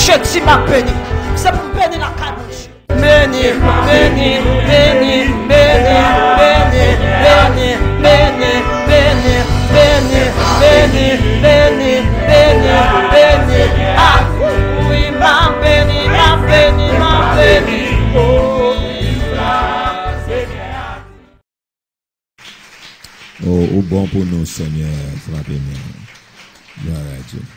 jeudi m'a béni. C'est pour bénir la cadeau. Béni, béni, béni, béni, béni, béni, béni, béni, béni, béni, béni, béni, béni. Ah oui, m'a béni, m'a béni, m'a béni. Au bon pour nous, Seigneur, frappez-nous. Gloire à Dieu.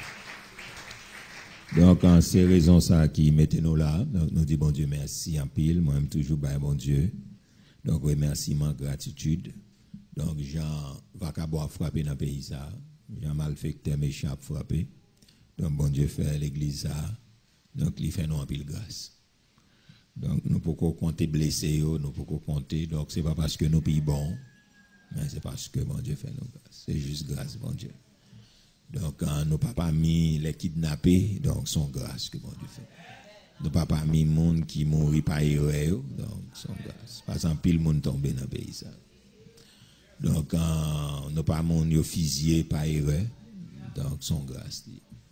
Donc, en ces raisons ça qui mettez nous là, donc nous disons bon Dieu merci en pile, moi-même toujours bon Dieu. Donc, remerciement, gratitude. Donc, Jean Vacabo a frappé dans le pays ça, Jean malfecteur méchant a frappé. Donc, bon Dieu fait l'église ça, donc il fait nous en pile grâce. Donc, nous pouvons compter blessés, nous pouvons compter, donc c'est pas parce que nous payons bon, mais c'est parce que bon Dieu fait nous grâce. C'est juste grâce, bon Dieu. Donc, nos papas mis les kidnappés, donc, sont grâce que bon Dieu fait. Nos papas mis les gens qui mourent par erreur, donc, sont grâce. Par exemple, pile monde tombé dans le pays, ça. Donc, nos papas mis fusillés par erreur, donc, sont grâce.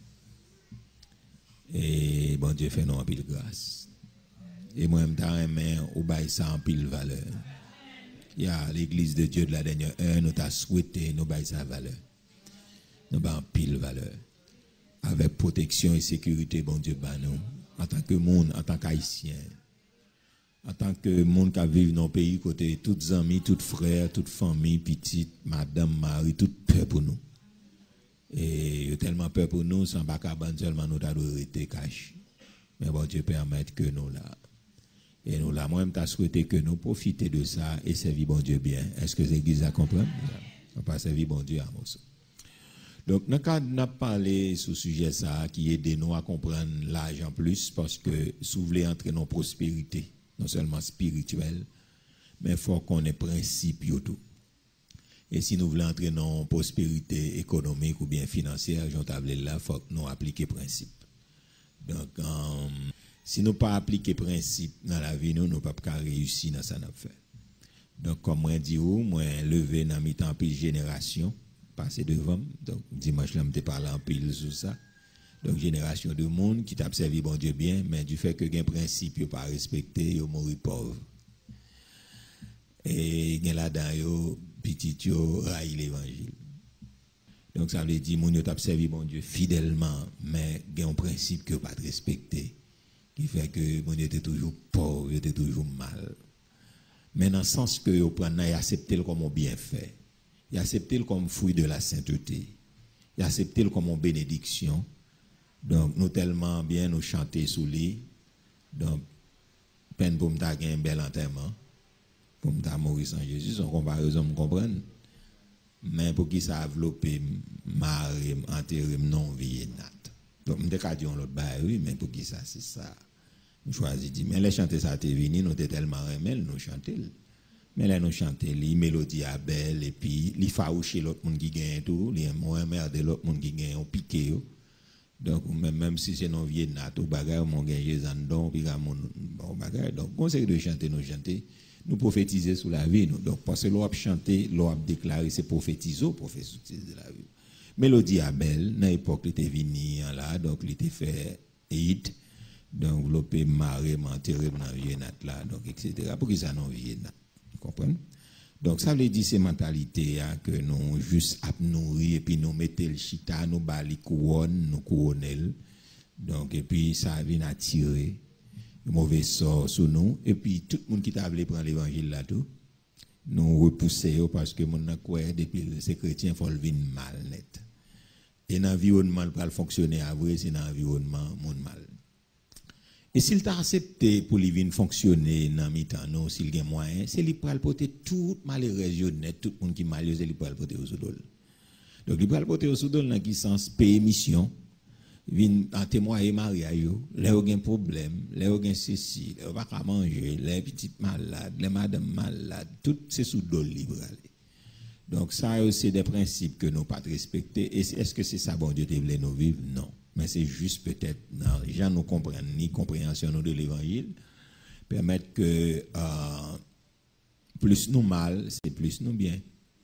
Et bon Dieu fait nous en pile grâce. Et moi, je au bail ça en pile valeur. Il y a l'église de Dieu de la dernière heure, nous t'a souhaité, nous bail sa valeur. Nous avons pile valeur. Avec protection et sécurité, bon Dieu, nous, en tant que monde, en tant qu'haïtien, en tant que monde qui vit dans le pays, côté toutes amis, toutes frères, toutes familles, petites, madame, mari, tout peur pour nous. Et tellement peur pour nous, sans pas seulement nous avons été cachés. Mais bon Dieu permette que nous là. Et nous là, moi-même, t'as souhaité que nous profitions de ça et servir bon Dieu bien. Est-ce que l'église a compris? On pas servir bon Dieu à moi. Donc, nous avons parlé sur ce sujet ça, qui aide nous à comprendre l'argent plus, parce que si vous voulez entrer dans la prospérité, non seulement spirituelle, mais il faut qu'on ait principe et tout. Et si nous voulons entrer dans la prospérité économique ou bien financière, j'en table là, il faut que nous appliquions principe. Donc, si nous pas appliquer principe dans la vie, nous ne pouvons pas réussir dans ça qu'on fait. Donc, comme moi dit, moi levé dans mes temps pile génération, passé devant, donc dimanche là, je parle en pile sur ça. Donc, génération de monde qui t'a servi bon Dieu bien, mais du fait que les principes pas respectés, ils mourent pauvres. Et là-dedans, yo petit yo raille l'évangile. Donc, ça veut dire, mon yo t'a servi bon Dieu fidèlement, mais il y a un principe que pas respecté, qui fait que mon Dieu était toujours pauvre, était toujours mal. Mais dans le sens que yo prend et accepter comme un bienfait. Il accepte comme fruit de la sainteté. Il accepte comme une bénédiction. Donc, nous tellement bien nous chanter sous lui. Donc, peine pour me gagner un bel enterrement. Pour me mourir sans Jésus, sans comparaison, me comprendre. Mais pour qui ça a développé, marre, enterré, non, vie nat. Donc, je me dis l'autre bail, oui, mais pour qui ça, c'est ça. Je choisis, mais les chanter ça, t'es venu, nous t'es tellement remel, nous chanter. Mais là, nous chantons les mélodies à belle, et puis, les faoucher l'autre monde qui gagne tout, les moyens de l'autre monde qui gagne, on piqué. Donc, même si c'est non vieux nat, ou bagarre, mon gagne, zandon, puis mon bagarre. Donc, conseil de chanter, nous prophétiser sur la vie. Nous. Donc, parce que l'on a chanté, l'on a déclaré, c'est prophétiser de la vie. Mélodie à belle, dans l'époque, il était venu là, donc, il était fait hit, donc, l'on marrer, m'enterrer dans vieux nat là, donc, etc. Pour que ça non vieux nat. Comprenez? Donc, ça veut dire ces mentalités que nous juste nourrir et puis nous mettons le chita, nous bali couronne, nous couronnel. Donc, et puis ça vient attirer le mauvais sort sur nous. Et puis, tout le monde qui t'a voulu prendre l'évangile là tout, nous repousser parce que mon quoi depuis ces chrétiens faut le vivre mal net. Et l'environnement pour fonctionner à vrai, c'est l'environnement monde mal. Et s'il t'a accepté pour lui venir fonctionner dans mi-temps, non, s'il y a moyen, c'est lui pour le porter tout malheureux, tout le monde qui est malheureux, c'est lui pour le porter au soudol. Donc, il peut le porter au soudol dans qui sens payer mission, venir en témoigner mariage, les gens ont problème, les gens ont ceci, les gens pas à manger, les petites malades, les madames malades, tout c'est soudol libre. Donc, ça, c'est des principes que nous pas respecter. Et est-ce que c'est ça, bon Dieu, te voulait nous vivre? Non. Mais c'est juste peut-être, les gens nous comprennent, ni compréhension de l'évangile, permettre que plus nous mal, c'est plus nous bien.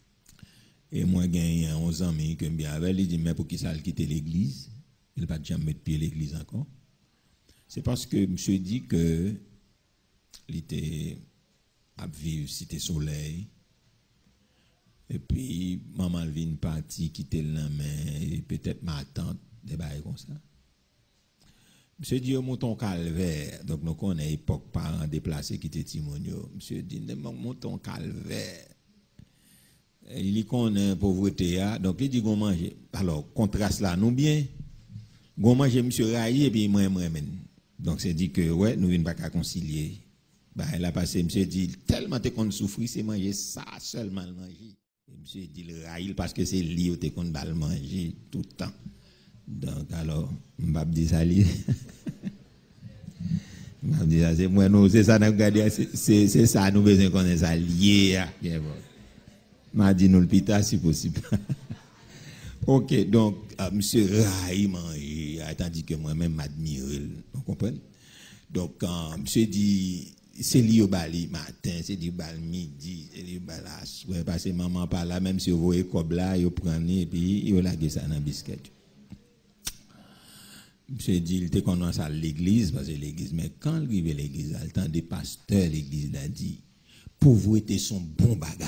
Et moi, j'ai 11 amis que bien avec, il dit, mais pour qui ça quitter l'église? Il n'a pas jamais mettre pied à l'église encore. C'est parce que monsieur dit que il était à vivre Cité Soleil. Et puis, maman vient partie, quitter la main, et peut-être ma tante, des bails comme ça. Monsieur dit, montons calvaire. Donc, nous connaissons l'époque parents déplacés qui étaient Timonio. Monsieur dit, montons calvaire. Il connaît pauvreté. Donc, il dit, qu'on mange. Alors, contraste là, nous bien. Qu'on mange, monsieur Raï, et puis moi. Donc, c'est dit que, ouais, nous ne pouvons pas concilier. Bah, elle a passé, monsieur dit, tellement qu'on souffre, c'est manger ça seulement manger. Et monsieur dit, le Raïl, parce que c'est lié au qu'on va le manger tout le temps. Donc, alors, je vais dire ça. C'est moi, nous, c'est ça, c'est ça, nous besoin qu'on ait ça lié. M'a dit nous le pita si possible. Ok, donc, monsieur Raï mange, tandis que moi-même m'admire, vous comprenez? Donc, monsieur dit, c'est lié au bali matin, c'est lié au bal midi, c'est lié au bal à soir, parce que maman par là, même si vous voyez comme là, vous prenez, et puis vous lagez ça dans le biscuit. Monsieur dit, il était connu à l'église, parce que l'église, mais quand il arrive à l'église, le temps des pasteurs, l'église a dit, pauvreté sont bon bagaille.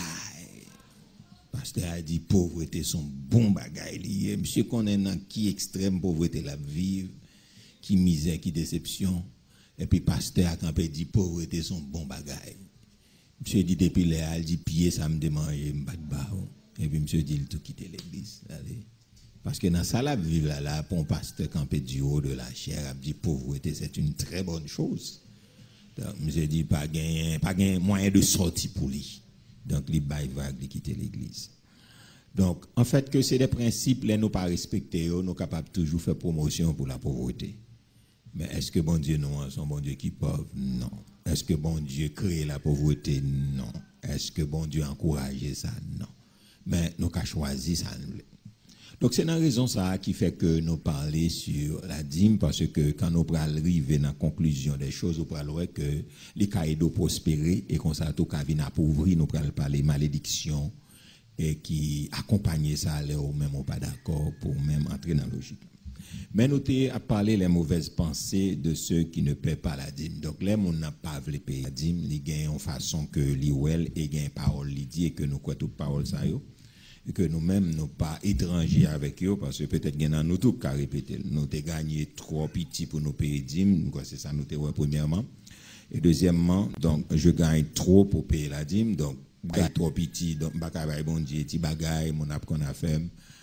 Pasteur a dit, pauvreté sont bon bagaille. Monsieur connaît dans qui extrême pauvreté la vivre, qui misère, qui déception. Et puis pasteur a campé dit, pauvreté sont bon bagaille. Monsieur dit, depuis là, il dit, pied, ça me demande, et puis monsieur dit, il tout quitter l'église. Allez. Parce que dans ça, la vivre là, pour un pasteur campé du haut de la chair, a dit, pauvreté, c'est une très bonne chose. Donc, monsieur dit, pas gain moyen de sortir pour lui. Donc, il va quitter l'église. Donc, en fait, que c'est des principes, les nous pas respectés, nous sommes capables toujours faire promotion pour la pauvreté. Mais est-ce que bon Dieu, nous, son bon Dieu qui pauvre? Non. Est-ce que bon Dieu crée la pauvreté? Non. Est-ce que bon Dieu encourage ça? Non. Mais nous avons choisi ça. Donc, c'est une raison ça qui fait que nous parlons sur la dîme, parce que quand nous arrivons dans la conclusion des choses, nous parlons que les caïdos prospérer et qu'on ça tout cas vient appauvrir, nous parlons parler malédiction et qui accompagne ça, ou même pas d'accord pour même entrer dans la logique. Mais nous avons parlé les mauvaises pensées de ceux qui ne paient pas la dîme. Donc, les gens n'a pas voulu payer la dîme, ils gagnent en façon que l'IOL et gagnent parole, ils disent que nous quoi toute parole ça yo. Et que nous-mêmes, nous pas étrangers avec eux, parce que peut-être que nous tout qu'à répéter. Nous avons gagné trop petit pour nous payer dîme, c'est ça nous avons premièrement. Et deuxièmement, donc, je gagne trop pour payer la dîme, donc, gagne trop petit, donc, bakay bon Dieu, ti bagay, mon ap qu'on a fait.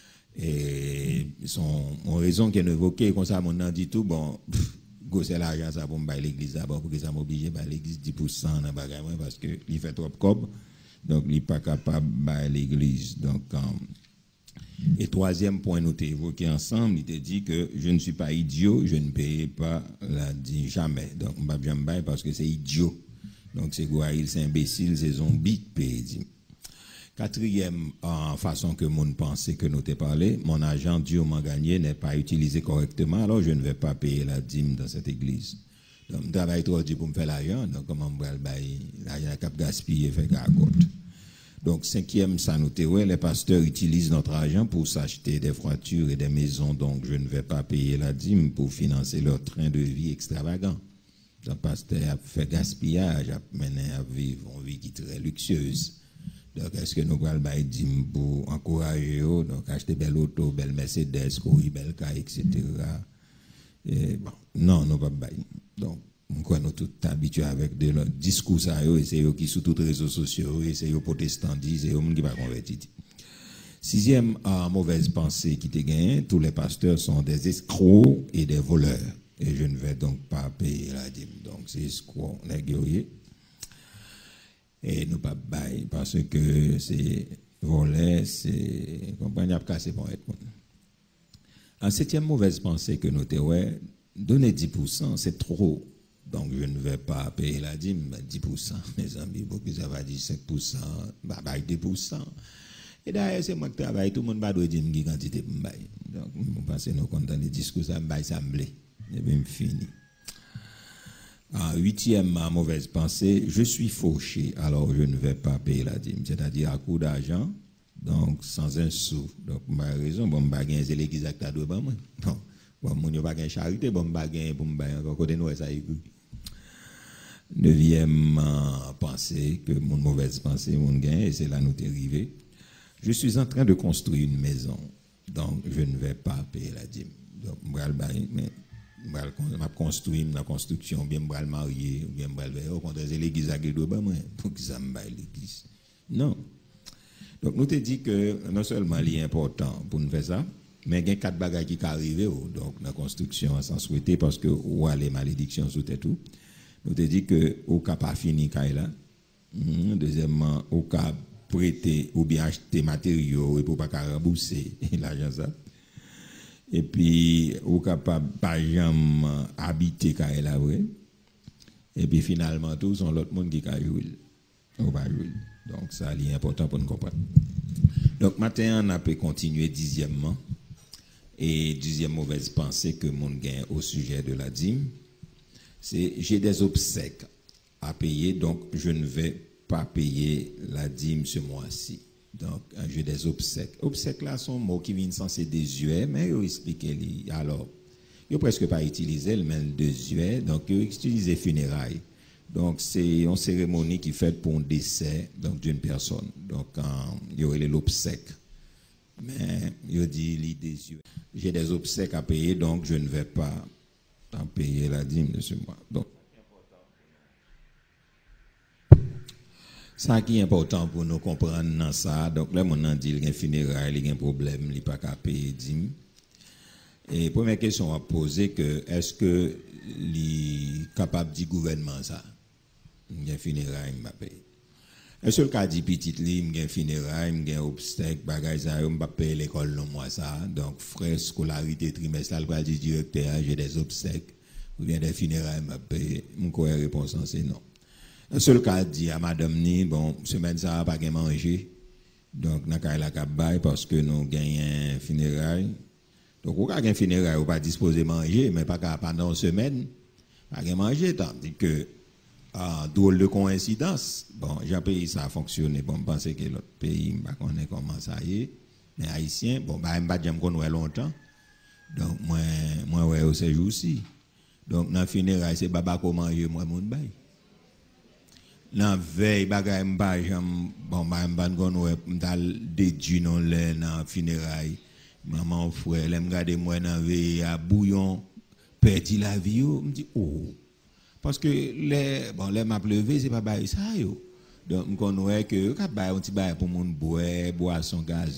Et mon raison qu'elle évoquait, comme ça, mon nom dit tout, bon, c'est l'argent, ça pour me bailler l'église d'abord, pour que ça m'oblige à l'église 10% dans bagay, parce que il fait trop cob. Donc, il n'est pas capable de l'église. Donc, et troisième point, nous t'ai évoqué ensemble, il t'a dit que je ne suis pas idiot, je ne paye pas la dîme jamais. Donc, je ne vais pas parce que c'est idiot. Donc, c'est quoi? C'est imbécile, c'est zombie qui paye dîme. Quatrième façon que mon pensait que nous t'ai parlé, mon argent durement gagné n'est pas utilisé correctement, alors je ne vais pas payer la dîme dans cette église. Donc, je travaille trop dur pour me faire l'argent, donc comment je vais payer l'argent cap gaspiller fait gagote. Donc, cinquième, ça nous ouais, les pasteurs utilisent notre argent pour s'acheter des voitures et des maisons, donc je ne vais pas payer la dîme pour financer leur train de vie extravagant. Le pasteur a fait gaspillage, a mené à vivre une vie qui est très luxueuse. Donc, est-ce que nous allons payer dîme pour encourager eux, donc acheter belle auto, belle Mercedes, courir belle car, etc. Et bon, non, nous ne pouvons pas. Donc, nous tous habitués avec de leur discours, et c'est eux qui sont tous les réseaux sociaux, et c'est eux protestantistes, et eux qui ne sont pas convertis. Sixième mauvaise pensée qui te gagne, tous les pasteurs sont des escrocs et des voleurs. Et je ne vais donc pas payer la dîme. Donc, c'est escrocs, les guerriers. Et nous pas bailler parce que c'est voler, c'est compagnie à casser pour être. En septième mauvaise pensée que nous ouais, donner 10%, c'est trop. Donc je ne vais pas payer la dîme, 10%, mes amis, beaucoup ça va dire 5%, bah 2%. Et d'ailleurs, c'est moi qui travaille, tout le monde va dire une quantité pour bailler. Donc, vous pensez nous comptons les discours, ça me baille, ça me blé. Et bien, fini. Huitième mauvaise pensée, je suis fauché, alors je ne vais pas payer la dîme. C'est-à-dire à coup d'argent, donc sans un sou. Donc, ma raison, bon, je vais gagner l'église avec ta deux, bon, Bon, mon yo pas gain charité, bon pas gain pour me bailler encore côté nous ça écrit. Neuvième pensée que mon mauvaise pensée mon gain et c'est là nous t'es arrivé. Je suis en train de construire une maison. Donc je ne vais pas payer la dîme. Donc m'bral bailler mais m'a construire la construction bien m'bral marier ou bien m'bral au contraire c'est l'église à qui doit ba moi pour que ça me baille l'église. Non. Donc nous te dit que non seulement il est important pour nous faire ça mais il y a 4 bagages qui arrivent donc la construction sans souhaiter parce que ou les malédictions sous tête tout. Nous te dit que au cas pas fini là. Deuxièmement au cas prêter ou bien acheter matériaux et pour pas rembourser l'argent ça. Et puis ou capable pas jamais habiter là vrai. Et puis finalement tout sont l'autre monde qui jouer. On va jouer. Donc ça est important pour nous comprendre. Donc matin on a pu continuer dixièmement. Et deuxième mauvaise pensée que mon gain au sujet de la dîme, c'est j'ai des obsèques à payer, donc je ne vais pas payer la dîme ce mois-ci. Donc j'ai des obsèques. Obsèques là sont mots qui viennent censés désuets, mais ils expliquent alors. Ils presque pas utilisé le même désuet, donc ils utilisent funérailles. Donc c'est une cérémonie qui est faite pour un décès donc d'une personne. Donc il y aurait l'obsèque. Mais il dit l'idée j'ai des obsèques à payer donc je ne vais pas en payer la dîme de ce mois. Donc ça qui est important pour nous comprendre dans ça. Donc là mon dit il y a funérailles, il y a un problème, il pas qu'à payer dîme. Et première question à poser que est-ce que il capable du gouvernement ça? Il y a funérailles m'a payer. Un seul cas dit petit li, m'gen funérailles, m'gen obstacle, bagay ça, m'pa payer l'école non moi ça. Donc frais scolarité trimestrielle pour dire directeur, j'ai des obsèques ou bien des funérailles m'a payer. Mon quoi réponse c'est non. Un seul cas dit à madame ni bon, semaine ça pas gain manger. Donc n'a ka la cap bail parce que nous gagnons funérailles. Donc ou ka gain funérailles ou pas disposer manger mais pas pendant une semaine pas gain manger tandis que drôle de coïncidence. Bon, j'ai payé ça a fonctionné. Bon, je pense que l'autre pays, je ne connais pas comment ça y est. Mais haïtien, bon, je ne sais pas longtemps. Donc, moi, ouais, au séjour aussi. Donc, dans le funérail, c'est baba ko manger, moi, mon bail. Dans veille, bagay m'ba jam, bon, m'ba ouais, m'dal déduit non le dans funérail. Maman, frère, l'aime garder moi dans veille à bouillon, perdu la vie, me dit, oh. Parce que les m'a levé c'est pas bail ça yo. Donc on connaît que quand bail un petit bail pour monde boisson gaz.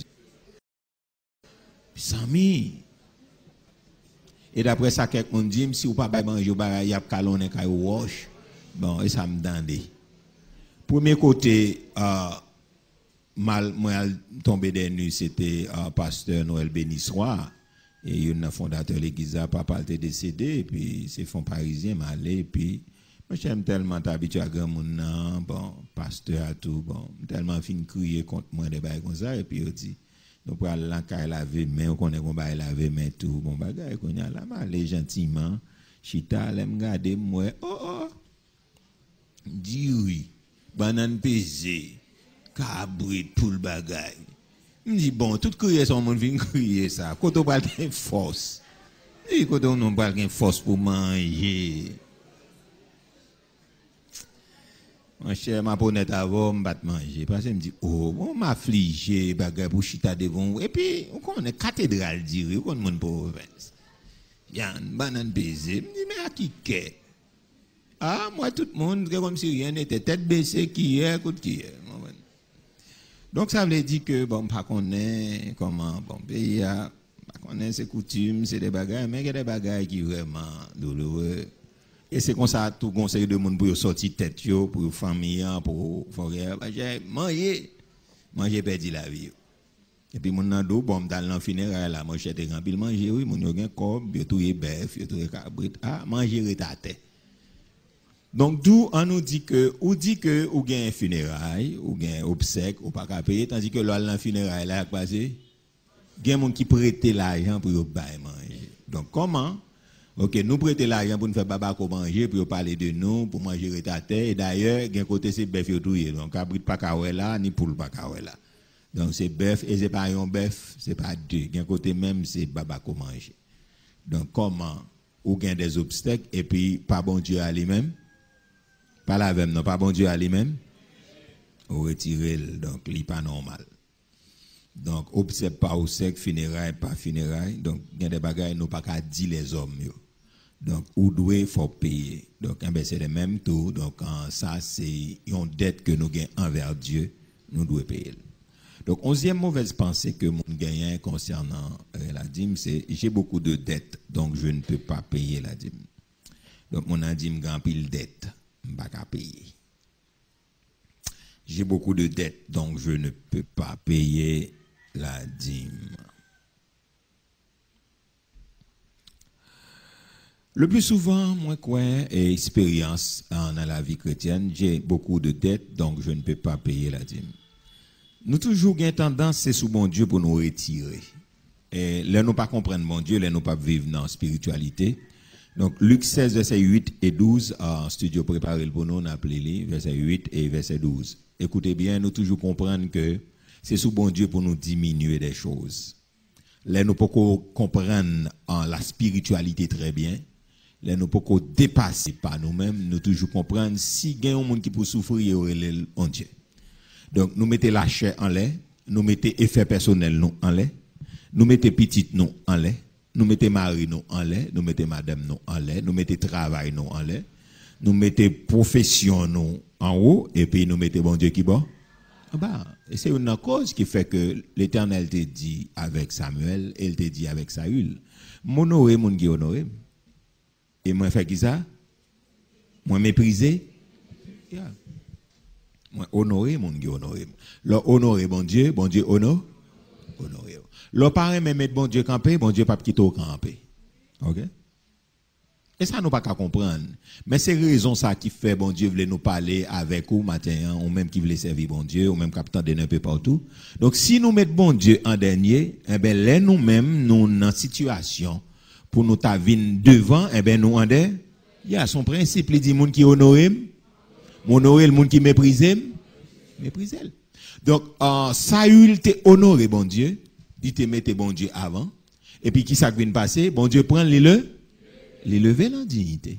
Sami. Et d'après ça quelqu'un dit si ou pas bail manger bail y a calonné kay wash. Bon et ça me dande. Premier côté mal moi tombé des nuits c'était pasteur Noël Bénissoir. Et il y a un fondateur de l'église, papa était décédé, et puis c'est fonds parisien, malé, et puis moi j'aime tellement t'habituer à grand monde, bon, pasteur à tout, bon, tellement fin crier contre moi des bails comme ça, et puis il dit, nous pour aller là, laver main, on connaît qu'on va laver main tout, bon, bagay, qu'on y a là, malé gentiment, chita, l'aime garder, moi, oh, dis oui, banane pesée, cabrit, tout le bagay. Je me dis, bon, tout crier son monde vient crier ça. Quand on parle de force, et quand on parle de force pour manger, mon cher, ma honnête avant, je vais manger. Parce que je me dis, oh, on m'a affligé, bagay pour chita devant. Et puis, on connaît cathédrale, dire, on connaît mon province. Yann, banane baisée. Je me dis, mais à qui qu'est? Ah, moi, tout le monde, comme si rien n'était tête baissée, qui est, écoute, qui est. Donc ça veut dire que bon pas connaît comment bon pays a pas connaît ses coutumes, c'est des bagages mais il y a des bagages qui vraiment douloureux. Et c'est comme ça tout conseil de monde pour sortir tête yo pour famille pour frère manger perdu la vie. Et puis mon nan do bon dans l'en funérailles là moi j'étais grand pile manger oui mon yo gen corps yo touyer bœuf yo touyer cabrit manger retate. Donc d'où on nous dit que ou gain funérailles ou gain obsèques ou pas qu'à payer tandis que l'an funérailles là passé gain monde qui prêter l'argent pour yo bailler manger. Donc comment OK, nous prêter l'argent pour nous faire baba ko manger pour parler de nous pour manger retate et d'ailleurs gain côté c'est bœuf yo touyer. Donc cabrit pas ka là ni poule pas ka là. Donc c'est bœuf et c'est pas un bœuf, c'est pas deux. Gain côté même c'est baba ko manger. Donc, comment ou gain des obstacles et puis pas bon Dieu à lui-même? Pas la même, non, pas bon Dieu à lui-même? Ou retirer, donc, il pas normal. Donc, observe pas au sec, funérailles, pas funérailles. Donc, il y a des bagages, nous pas qu'à dire les hommes. Yo. Donc, où doit faut payer. Donc, c'est le même tout. Donc, ça, c'est une dette que nous gagnons envers Dieu. Nous devons payer. Donc, 11e mauvaise pensée que mon gagnant concernant la dîme, c'est j'ai beaucoup de dettes, donc je ne peux pas payer la dîme. Donc, mon dîme gagne pile dette, je ne peux pas payer. J'ai beaucoup de dettes, donc je ne peux pas payer la dîme. Le plus souvent, moi, et expérience dans la vie chrétienne, j'ai beaucoup de dettes, donc je ne peux pas payer la dîme. Nous toujours gain tendance, c'est sous bon Dieu pour nous retirer. Et là, nous pas comprendre bon Dieu, là, nous pas vivre dans la spiritualité. Donc, Luc 16, verset 8 et 12, en studio préparé pour nous, on a appelé verset 8 et verset 12. Écoutez bien, nous toujours comprendre que c'est sous bon Dieu pour nous diminuer des choses. Là, nous pouvons comprendre la spiritualité très bien. Là, nous pouvons dépasser par nous-mêmes, nous toujours comprendre si il y a un monde qui peut souffrir, en Dieu. Donc, nous mettons la chair en l'air, nous mettons effet personnel nous en l'air, nous mettons petite nous en l'air, nous mettons mari nous en l'air, nous mettons madame nous en l'air, nous mettons travail nous en l'air, nous mettons profession nous en haut, et puis nous mettons bon Dieu qui bon. Et c'est une cause qui fait que l'Éternel te dit avec Samuel, et il te dit avec Saül, m'honorer, mon qui honoré. Et moi, fait qui ça? Moi, mépriser? Yeah. Moi, honorer, mon qui honoré. Leur honorer, bon Dieu honore? Honorer. Leur parent, même mettre bon Dieu campé, bon Dieu pas quitter au campé. Ok? Et ça, nous pas qu'à comprendre. Mais c'est raison ça qui fait, bon Dieu voulait nous parler avec vous matin, ou même qui voulait servir bon Dieu, ou même capitaine de un peu partout. Donc, si nous mettons bon Dieu en dernier, eh bien, là, nous-mêmes, nous, dans situation, pour nous t'aviner devant, eh bien, nous, en dernier, il y a son principe, il dit, monde qui honore, honorer le monde qui méprise, méprise. Donc, Saül t'a honoré, bon Dieu, il te mettait bon Dieu avant, et puis qui ça vient passer, bon Dieu prend les lever en dignité.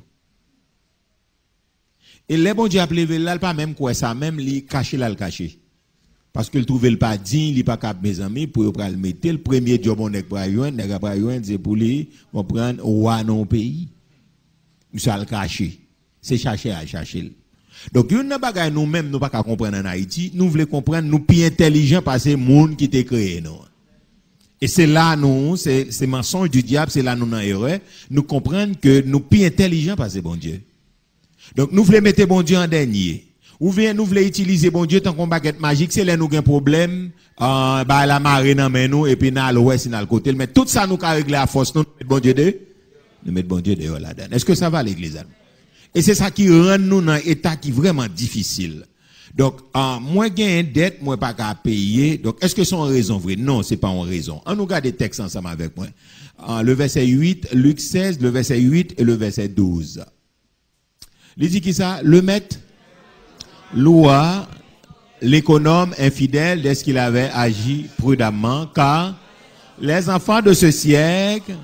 Et les bon Dieu a levé là, pas même quoi ça, même li caché là le caché. Parce que le trouver le pas digne, il pas cap mes amis pour le mettre le premier job on est pour yoin, c'est pour lui on prendre roi non pays. Ça le caché. C'est chercher à chercher. Donc une bagaille nous même nous pas qu'à comprendre en Haïti, nous voulons comprendre nous plus intelligent parce que monde qui t'a créé non. Et c'est là, nous, c'est mensonge du diable, c'est là, nous, dans l'erreur, nous comprenons que nous plus intelligents parce que bon Dieu. Donc, nous voulons mettre bon Dieu en dernier. Ou bien, nous voulons utiliser bon Dieu tant qu'on baguette magique, c'est là, nous avons un problème, la marée dans nous, et puis, dans l'ouest, dans le côté. Mais tout ça, nous, avons réglé à force, nous mettons bon Dieu dehors là-dedans. Est-ce que ça va, l'église? Et c'est ça qui rend nous dans un état qui est vraiment difficile. Donc, moi, j'ai une dette, moi, pas qu'à payer. Donc, est-ce que c'est une raison vraie? Non, c'est pas une raison. On nous regarde des textes ensemble avec moi. Le verset 8, Luc 16, le verset 8 et le verset 12. Il dit qui ça? Le maître loua l'économe infidèle dès qu'il avait agi prudemment, car les enfants de ce siècle,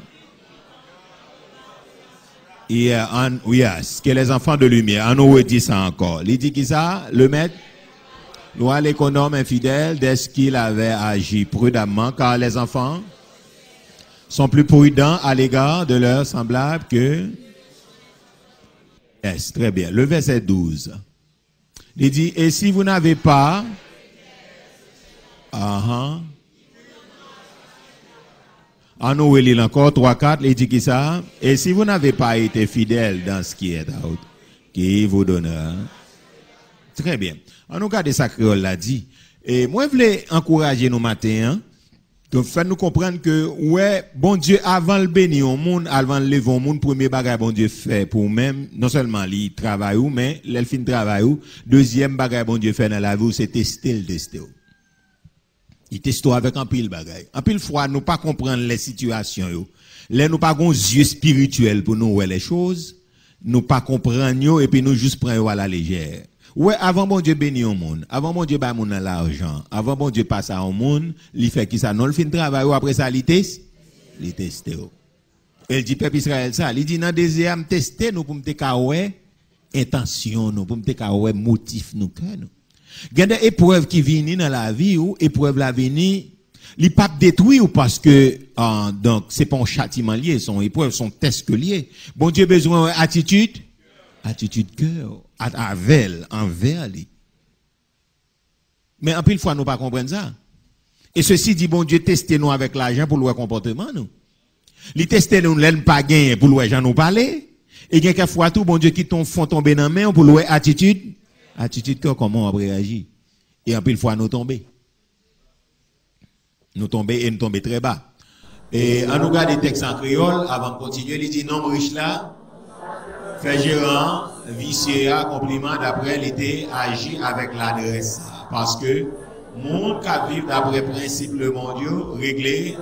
que les enfants de lumière, on nous dit ça encore. Il dit qui ça? Le maître loua l'économe infidèle dès qu'il avait agi prudemment, car les enfants sont plus prudents à l'égard de leurs semblables que... Yes, très bien. Le verset 12. Il dit, et si vous n'avez pas... En nous, il encore 3-4, il dit qui ça? Et si vous n'avez pas été fidèle dans ce qui est out, qui vous donnera? Très bien. En nous, regardez ça, créole l'a dit. Et moi, je voulais encourager nos matins, donc, faire nous comprendre que, ouais, bon Dieu, avant le bénir au monde, avant le lever au monde, premier bagage, bon Dieu fait pour même, non seulement il travaille ou, mais, l'elfine travaille ou, deuxième bagage, bon Dieu fait dans la vie, c'est tester le tester. Il teste avec un pile bagage. En pile fois, nous pas comprendre les situations, yo. Là, nous pas gon yeux spirituels pour nous voir les choses. Nous pas comprendre yo, et puis nous juste prendre à la légère. Ouais, avant bon Dieu bénit au monde, avant bon Dieu ba moun l'argent, avant bon Dieu passe au monde, il fait qui ça non le fin travail ou après ça il teste. Elle dit peuple Israël ça, il dit dans désert me tester nous pour me te intention nous pour me te motif nous cœur nous. Il y a des épreuves qui viennent dans la vie ou épreuves la venir, li pas détruit ou parce que donc c'est pas un châtiment lié, son épreuve son test que lié. Bon Dieu besoin attitude cœur envers lui. Mais en pile fois nous pas comprendre ça. Et ceci dit bon Dieu tester nous avec l'argent pour le comportement nous. Li tester nous l'aime pas gagner pour le gens nous parler et quelques fois tout bon Dieu qui font tomber dans main pour le attitude cœur comment on réagir. Et en pile fois nous tomber. Nous tomber très bas. Et on nous regarde les textes en créole avant de continuer, il dit non riche là fait gérant vicieux compliment d'après l'été agit avec l'adresse parce que monde qui vivent d'après principe le mondiaux réglé.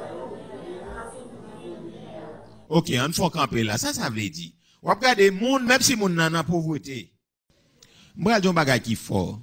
OK, on faut camper là, ça veut dire. On regarde monde même si monde nan en pauvreté. M'bral don bagay qui fort.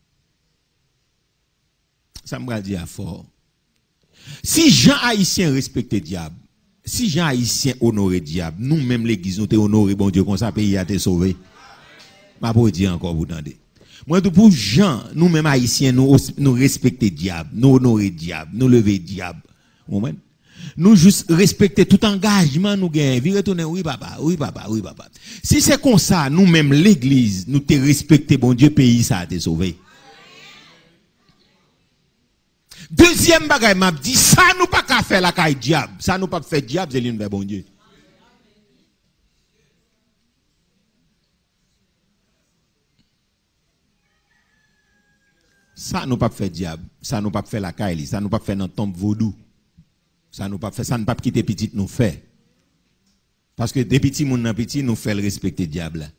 Ça m'bral dire fort. Si Jean haïtien respecte diable, si Jean haïtien honore diable, nous même l'église nous te honoré bon Dieu comme ça pays a été sauvé. M'a pas dire encore vous entendez. Moi tout pour Jean, nous même haïtiens nous respecter diable, nous honorer diable, nous lever diable. Nous juste respecter tout engagement nous gagne, vi retourner oui papa. Si c'est comme ça, nous même l'église, nous te respecter bon Dieu pays ça a été sauvé. Deuxième bagay m'a dit ça nous pas qu'à faire la caille diable, ça nous pas faire diable c'est l'une de bon Dieu. Ça nous pas faire diable, ça nous pas faire la caille, ça nous pas faire dans tombe vaudou. Ça nous pas fait ça ne pas quitter petit nous fait. Parce que des petits moun nan petit nous fait le respecter diable.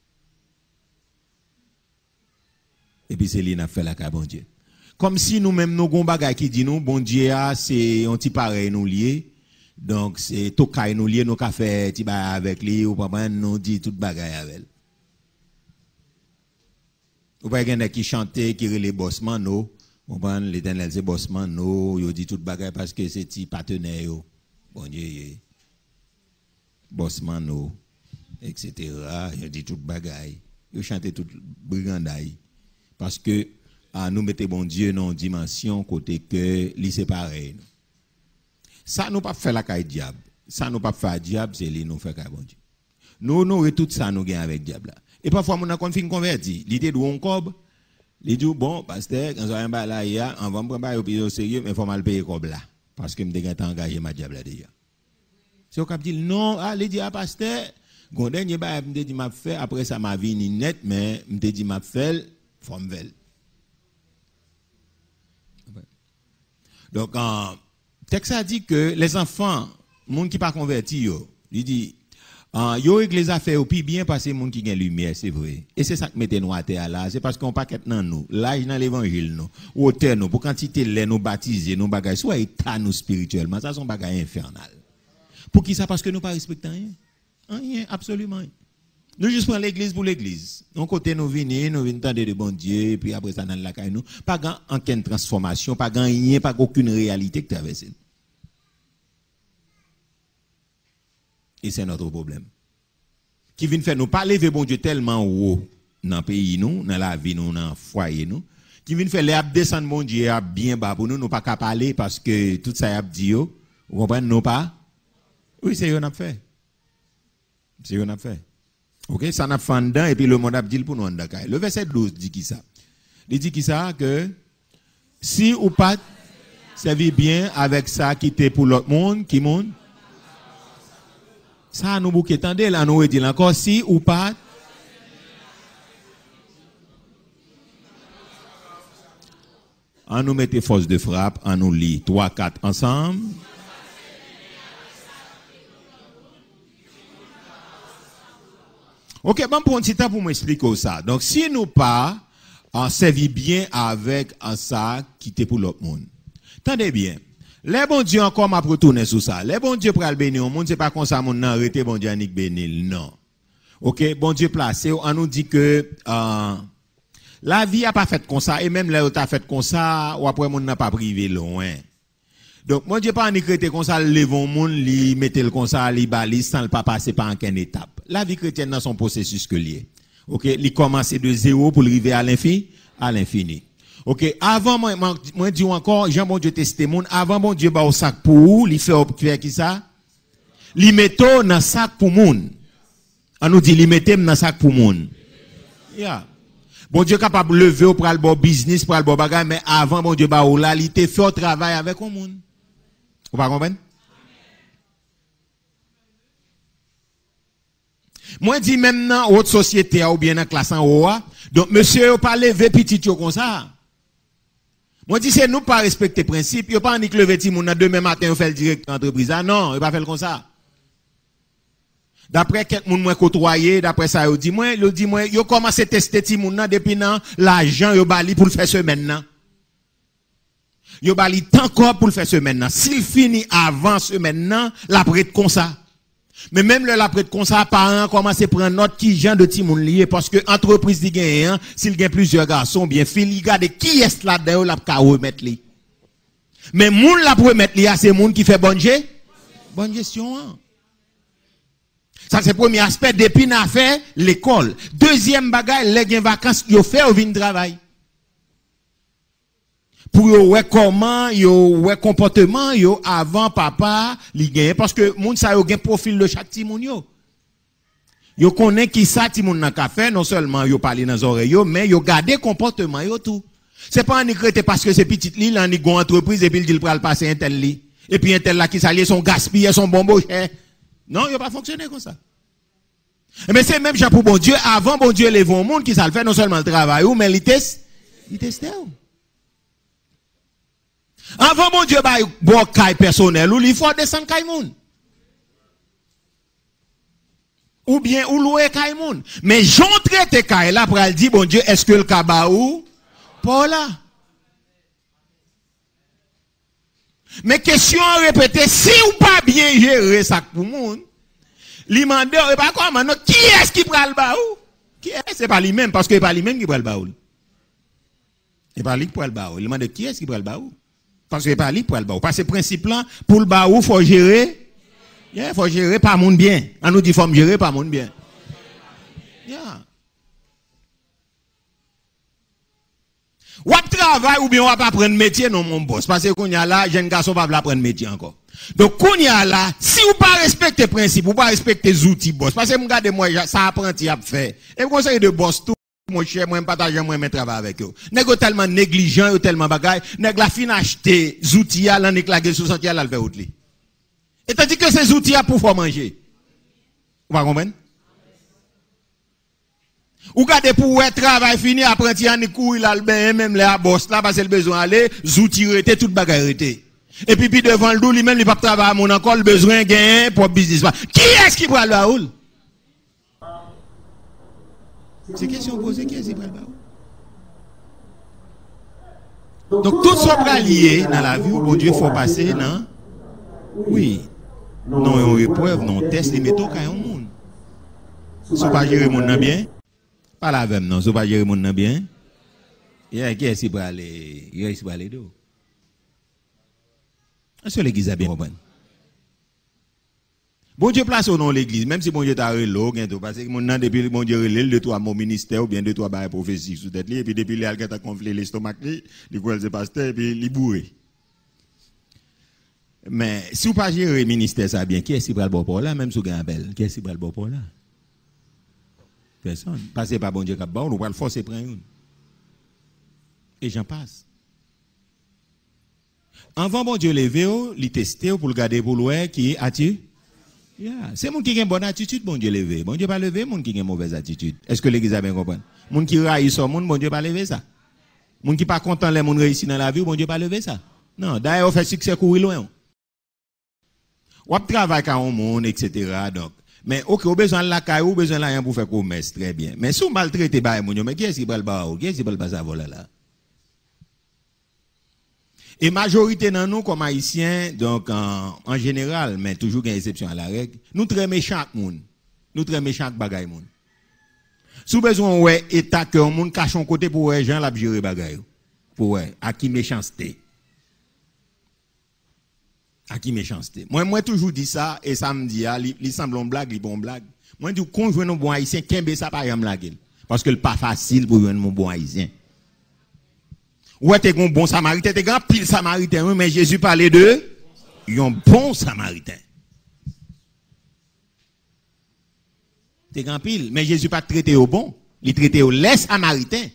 Et puis c'est lui n'a fait la caille bon Dieu. Comme si nous-mêmes, nous gon bagay qui dit nous, bon Dieu, c'est un petit pareil nous lié. Donc, c'est tout kay nous lié, nous ka fait petit bagay avec lui, ou pas nous dit tout bagay avec elle. Ou pas gen qui chanter, qui relè bossman nous, on prend l'Éternel c'est bossman nous, yo dit tout bagay parce que c'est petit partenaire yo. Bon Dieu, bossman nous, etc. Yo dit tout bagay. Yo chanter tout brigandaille. Parce que nous mettons bon Dieu dans une dimension côté que lui c'est pareil. Ça nous pas faire la caille diable. Ça nous pas faire diable, c'est lui nous fait caille bon Dieu. Nous tout ça nous gagne avec diable là. Et parfois mon a fin converti, l'idée de un cob, il dit bon pasteur quand on va là hier, on va me prendre au sérieux mais faut mal payer cob là parce que me déjà engagé ma diable là déjà. C'est au cap dit non, il dit pasteur, gon dernier ba me dit m'a fait après ça ma vie ni net mais me dit m'a fait forme vel. Donc, texte a dit que les enfants, monde qui pas converti, il dit, yo règle les affaires au plus bien parce que monde qui gagne lumière, c'est vrai. Et c'est ça que mettez nous à terre là, c'est parce qu'on paquet dans nous, l'âge dans l'évangile nous, hauteur nous, pour quantité les nous baptiser, nous bagaille, soit état nous spirituellement, ça sont bagaille infernal. Pour qui ça? Parce que nous pas respectons rien. Rien, absolument rien. Nous juste prendre l'église pour l'église. Donc côté nous venons tendre de bon Dieu et puis après ça dans la caille nous pas grand aucune transformation, pas rien, pas aucune réalité que traverser. Et c'est notre problème. Qui vient faire nous pas lever bon Dieu tellement haut dans le pays nous, dans la vie nous, dans le foyer nous, qui vient faire les descendre bon Dieu bien bas pour nous pas qu'à parler parce que tout ça y a dit vous comprenez nous pas? Oui, c'est on a fait. C'est on a fait. OK, ça n'a pas dedans et puis le monde a dit pour nous en d'accord. Le verset 12 dit qui ça? Il dit qui ça que si ou pas servir bien avec ça qui était pour l'autre monde, qui monde ça nous bouquet tendez là nous dit encore si ou pas on nous mettait force de frappe, on nous lit 3 4 ensemble. OK, bon pour un petit temps pour m'expliquer ça. Donc si nous pas en servir bien avec ça qui était pour l'autre monde. Tendez bien. Les bon Dieu encore m'a retourner sur ça. Les bon Dieu pral bénir au monde, c'est pas comme ça monde nan arrêter bon Dieu anik bénil, non. OK, bon Dieu placé, on nous dit que la vie a pas fait comme ça et même là t'a fait comme ça ou après monde n'a pas privé loin. Donc, mon Dieu, pas en écrit comme ça, le bon monde, li mettez le comme ça, li balise, sans le pas passer par aucune étape. La vie chrétienne dans son processus que lié. Ok, il commence de zéro pour arriver à l'infini. Ok, avant, moi, dis encore, Jean, bon Dieu, testé monde, avant, bon Dieu, bah, au sac pour où, il fait qui ça? Li mette dans sac pour moun. On nous dit, li mette dans sac pour moun. Yeah. Bon Dieu capable de lever pour le bon business, pour le bon bagage, mais avant, bon Dieu, bah, là, il te fait un travail avec le monde. Vous pas comprendre? Moi, dis même dans votre société, ou bien dans la classe en haut, donc, monsieur, vous pas lever petit comme ça. Moi, dis, c'est nous pas respecter le principe, vous pas en lever petit moun, demain matin, vous fait le direct d'entreprise. Ah non, vous pas faire comme ça. D'après quelques moun moi côtoyé, d'après ça, yo dit moi, yo commencé à tester ti moun nan depuis nan l'argent yo bali pour le faire semaine nan. Yo bali tant corps pour le faire semaine nan. S'il finit avant semaine nan, la prête comme ça. Mais même le la prête comme ça, parents commencent à prendre note qui genre de ti moun lié parce que entreprise di gagne, s'il gagne plusieurs garçons bien fille, il regarde qui est là dedans la ka remettre li. Mais moun la pour remettre li, c'est moun qui fait bonne gestion. Hein. Ça c'est le premier aspect depuis n'a fait l'école. Deuxième bagage, les gen vacances, yo fait ou vin travail. Pour yo ouais comment, yo ouais comportement yo avant papa li gen parce que moun sa yo gen profil de chaque ti moun yo. Yo connaît qui ça ti moun nan ka fait, non seulement yo parler dans oreilles yo, mais yo garder comportement yo tout. C'est pas en écrit parce que c'est petite li là ni gon entreprise et puis il dit pral passer un tel li. Et puis un tel là qui s'allie son gaspiller son bonbon cher. Non, il n'a pas fonctionné comme ça. Mais c'est même pour bon Dieu, avant bon Dieu, les bons monde qui ça le fait, non seulement le travail, mais il teste. Avant bon Dieu, bah, bon caille personnel, ou il faut descendre caille moun. Ou bien, ou louer caille moun. Mais j'entre tes caille là pour dire, bon Dieu, est-ce que le kabaou? Pas là. Mais question répétée, si ou pas bien gérer ça pour monde, l'imandeur et pas quoi maintenant, qui est-ce qui prend le baou? Qui est-ce? C'est pas lui-même, parce que c'est pas lui-même qui prend le baou. C'est pas lui qui prend le baou. Il demande qui est-ce qui prend le baou? Parce que c'est pas lui qui prend le baou. Parce que ce principe-là, pour le baou, faut gérer. Yeah, faut gérer pas monde bien. On nous dit faut gérer pas monde bien. Yeah. Ou travail ou bien on va pas prendre métier non mon boss parce que qu'on y a là jeune garçon va pas prendre métier encore. Donc qu'on y a là si ou pas respecter principe ou pas respecter les outils boss parce que regardez moi ça apprenti a fait et conseil de boss tout mon cher moi partager moi mes travail avec eux. Nèg tellement négligent ou tellement bagaille nèg la fin acheter outils là nèg la 60 là le faire autre li. Et tandis que ces outils pour faire manger. Vous va comprendre? Ou gade pour ouais travail fini apprenti en courir là le ben même les boss là parce que le besoin aller zouti rete toute bagarre rete et puis devant le dos lui même il pas travailler mon encore le besoin gain pour business qui est-ce qui prend le baoul c'est question posée qui est-ce qui prend le baoul donc tout ça lié dans la vie où Dieu faut passer non oui non une épreuve non test les métaux quand un monde si pas gérer mon bien pas la même non, so pas gérer mon bien. Yeah, qui est-ce qui va aller? Il est-ce qui va aller d'où? Est-ce que l'église a bien compris? Bon Dieu place au nom de l'église, même si bon Dieu t'a relé, parce que mon nom depuis bon Dieu relé de toi mon ministère ou bien de toi bail prophétique sous tête et puis depuis il a gonflé l'estomac du coup elle c'est pasteur et puis il bourré. Mais si vous pas gérer ministère ça bien, qui est-ce qui va le bon pour là même sous gain appel? Qui est-ce qui va le bon pour là? Personne. Passez par bon Dieu cap bon, on va le forcer prendre une. Et j'en passe. Avant bon Dieu lever, il tester pour le garder pour l'ouer qui a-tu? Yeah. C'est moun qui a une bonne attitude, bon Dieu lever. Bon Dieu pas lever, moun qui a une mauvaise attitude. Est-ce que l'église a bien compris? Moun qui raille son moun, bon Dieu pas lever ça. Moun qui pas content les moun réussi dans la vie, bon Dieu pas lever ça. Non, d'ailleurs on fait succès courir loin. Ou travaille quand on monde etc. donc mais ok, au besoin de la caille, au besoin de la pour faire commerce, très bien. Mais si on maltraite ba moun, mais qui est-ce qui va le baou? Qui est-ce qui va le passer à voler là? Et majorité dans nous comme haïtiens, donc en général, mais toujours une exception à la règle, nous très méchants moun. Nous très méchants bagay moun. Sous besoin ouais état que moun cache un côté pour ouais gens la gérer bagay. Pour ouais à qui méchanceté. À qui méchanceté. Moi toujours dit ça et ça me dit il semble une blague, il bon blague. Moi dis qu'on joue nos bons haïtiens, kembe ça pas me blague. Parce que le pas facile pour joindre mon bon haïtien. Ouais, t'es un bon samaritain, t'es un pile samaritain, mais Jésus parlait de un bon samaritain. T'es un pile, mais Jésus pas traité au bon, il traitait au les samaritains.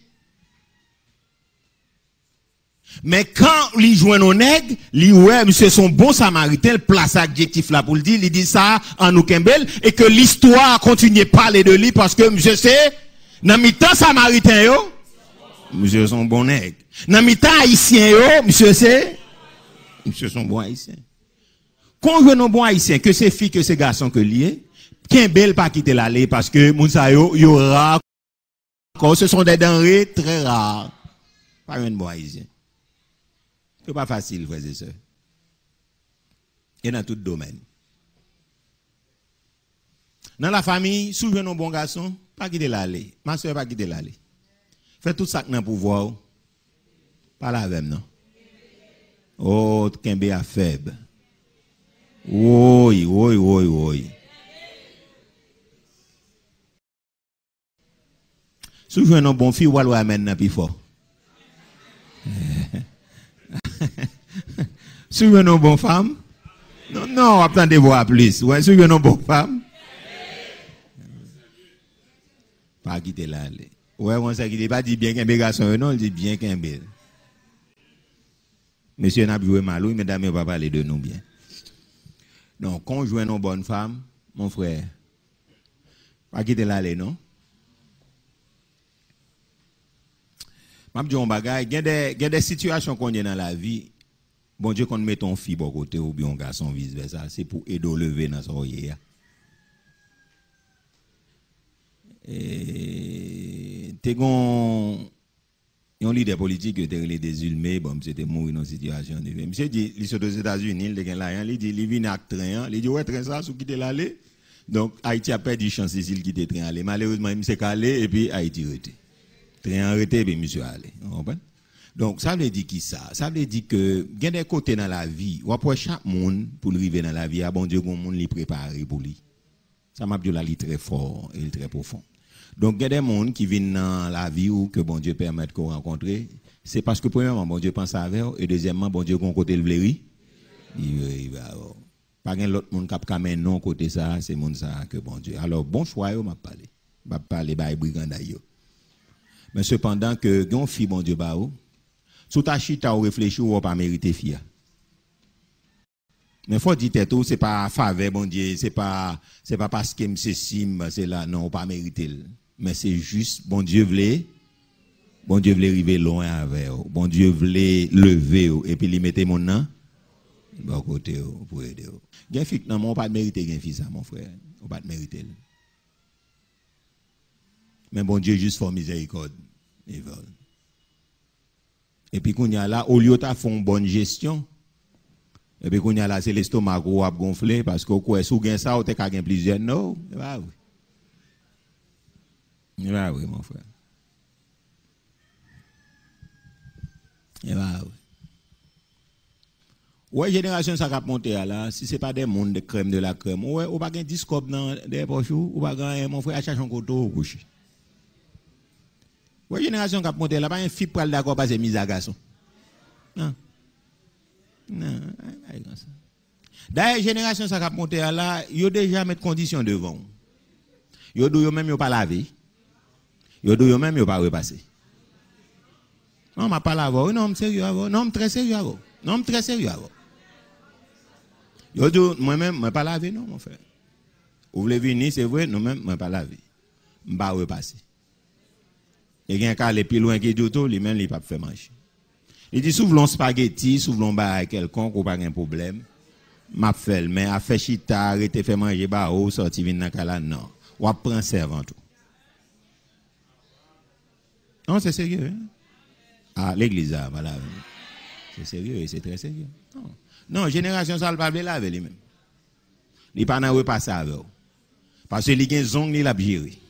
Mais quand il joue nos nègres, il ouais, monsieur son bon samaritain, il place adjectif là pour le dire, il dit ça en nous Kembel, et que l'histoire continue à parler de lui parce que monsieur c'est, dans mi-temps samaritain yo, monsieur son bon nègre. Dans mi-temps haïtien yo, monsieur c'est, monsieur son bon haïtien. Quand je nos bon haïtien, que ces filles, que ces garçons que liés, Kembel pas quitter l'aller parce que Mounsa yo rare, ce sont des denrées très rares. Pas un bon haïtien. C'est pas facile, frères et sœurs. Et dans tout domaine. Dans la famille, souvent nos bons garçons, pas quitter l'aller. Ma soeur pas quitter l'aller. Faites tout ça que dans pouvoir. Pas la même, non. Oh, Kembe a faible. Oui, oui, oui, oui. Souvent nos bons filles, ou alors amène plus fort. Suivez nos bonnes femmes. Non, non, attendez voir plus. Ouais, suivez nos bonnes femmes. Pas quitter là. Ouais, on sait qu'il pas dit bien qu'un garçon, non, il dit bien qu'un bel. Monsieur n'a pas joué mal, mesdames, on va parler de nous bien. Donc, quand on joue nos bonnes femmes, mon frère, pas quitter là, non? Je dis un bagage, il y a des situations qu'on a dans la vie. Bon Dieu, qu'on met ton fille bon côté ou bien un garçon vice versa, c'est pour aider à lever dans son oreille. Et t'es un leader politique qui était désulmé, bon, c'était mort dans une situation. Monsieur dit, il est aux États-Unis, il dit, il vient à train, il dit, ouais, train ça, sous quitter l'aller. Donc, Haïti a perdu chance s'il quitte le train aller. Malheureusement, il s'est calé et puis Haïti arrêté. Train arrêté, puis monsieur allé. Donc, ça veut dire qui ça? Ça veut dire que, il y a des côtés dans la vie, ou après chaque monde, pour arriver dans la vie, bon Dieu, bon monde, il préparé pour lui. Ça m'a dit là, il est très fort et très profond. Donc, il y a des gens qui viennent dans la vie ou que bon Dieu permette qu'on rencontre. C'est parce que, premièrement, bon Dieu pense avec eux, et deuxièmement, bon Dieu, qu'on côté le vléri, il va. Pas qu'un autre monde qui a non côté ça, c'est monde ça que bon Dieu. Alors, bon choix, on m'a parlé. M'a parlé, bah, brigandaille. Mais cependant, que, yon fille, bon Dieu, bah, sous ta chita ou réfléchir ou pas mériter fia. Mais faut dire tout, c'est pas faveur bon Dieu, c'est pas parce que c'est sim, c'est là non, pas mériter. Mais c'est juste bon Dieu voulait arriver loin avec vous. Bon Dieu voulait lever et puis il mettait mon nom bon côté pour aider. Gen fik non, on pas mériter gen fils ça mon frère, on pas mériter. Mais bon Dieu juste for miséricorde. Et puis, qu'on y a là, au lieu de faire une bonne gestion, et puis qu'on y a là, c'est l'estomac qui a gonflé, parce que si vous avez ça, vous avez plusieurs. Non, bah oui. Bah oui, mon frère. Bah oui. Ouais, génération, ça va monter là, si ce n'est pas des mondes de crème de la crème, ouais, ou pas un discope dans des poches, ou pas mon frère, achète un couteau au coucher. Ouais, génération qui a monté là, pas un fille pour aller d'accord parce que mise à garçon. Non. Non, d'ailleurs, génération ça a monté là, yo déjà mettre conditions devant. Yo do yo même yo pas laver. Yo do yo même yo pas repasser. Non, m'a pas laver. Non, sérieux avant. Non, très sérieux avant. Non, très sérieux avant. Yo do moi-même moi pas laver non mon frère. Vous voulez venir, c'est vrai, non même moi pas laver. M'pa repasser. Et il y a un cas les plus loin qui dit tout, lui même il pas faire manger. Il dit souvent spaghetti, souvent ba quelconque ou pas un problème. M'a fait mais a fait chita, arrêter faire manger ba ou sorti vinn dans cala non. Ou prend servant tout. Non, c'est sérieux. Hein? Ah, l'église là, voilà. C'est sérieux, c'est très sérieux. Non. Non, génération ça le pas laver lui même. Il pas na repasser avec. Parce que il gen zong ni la gérer.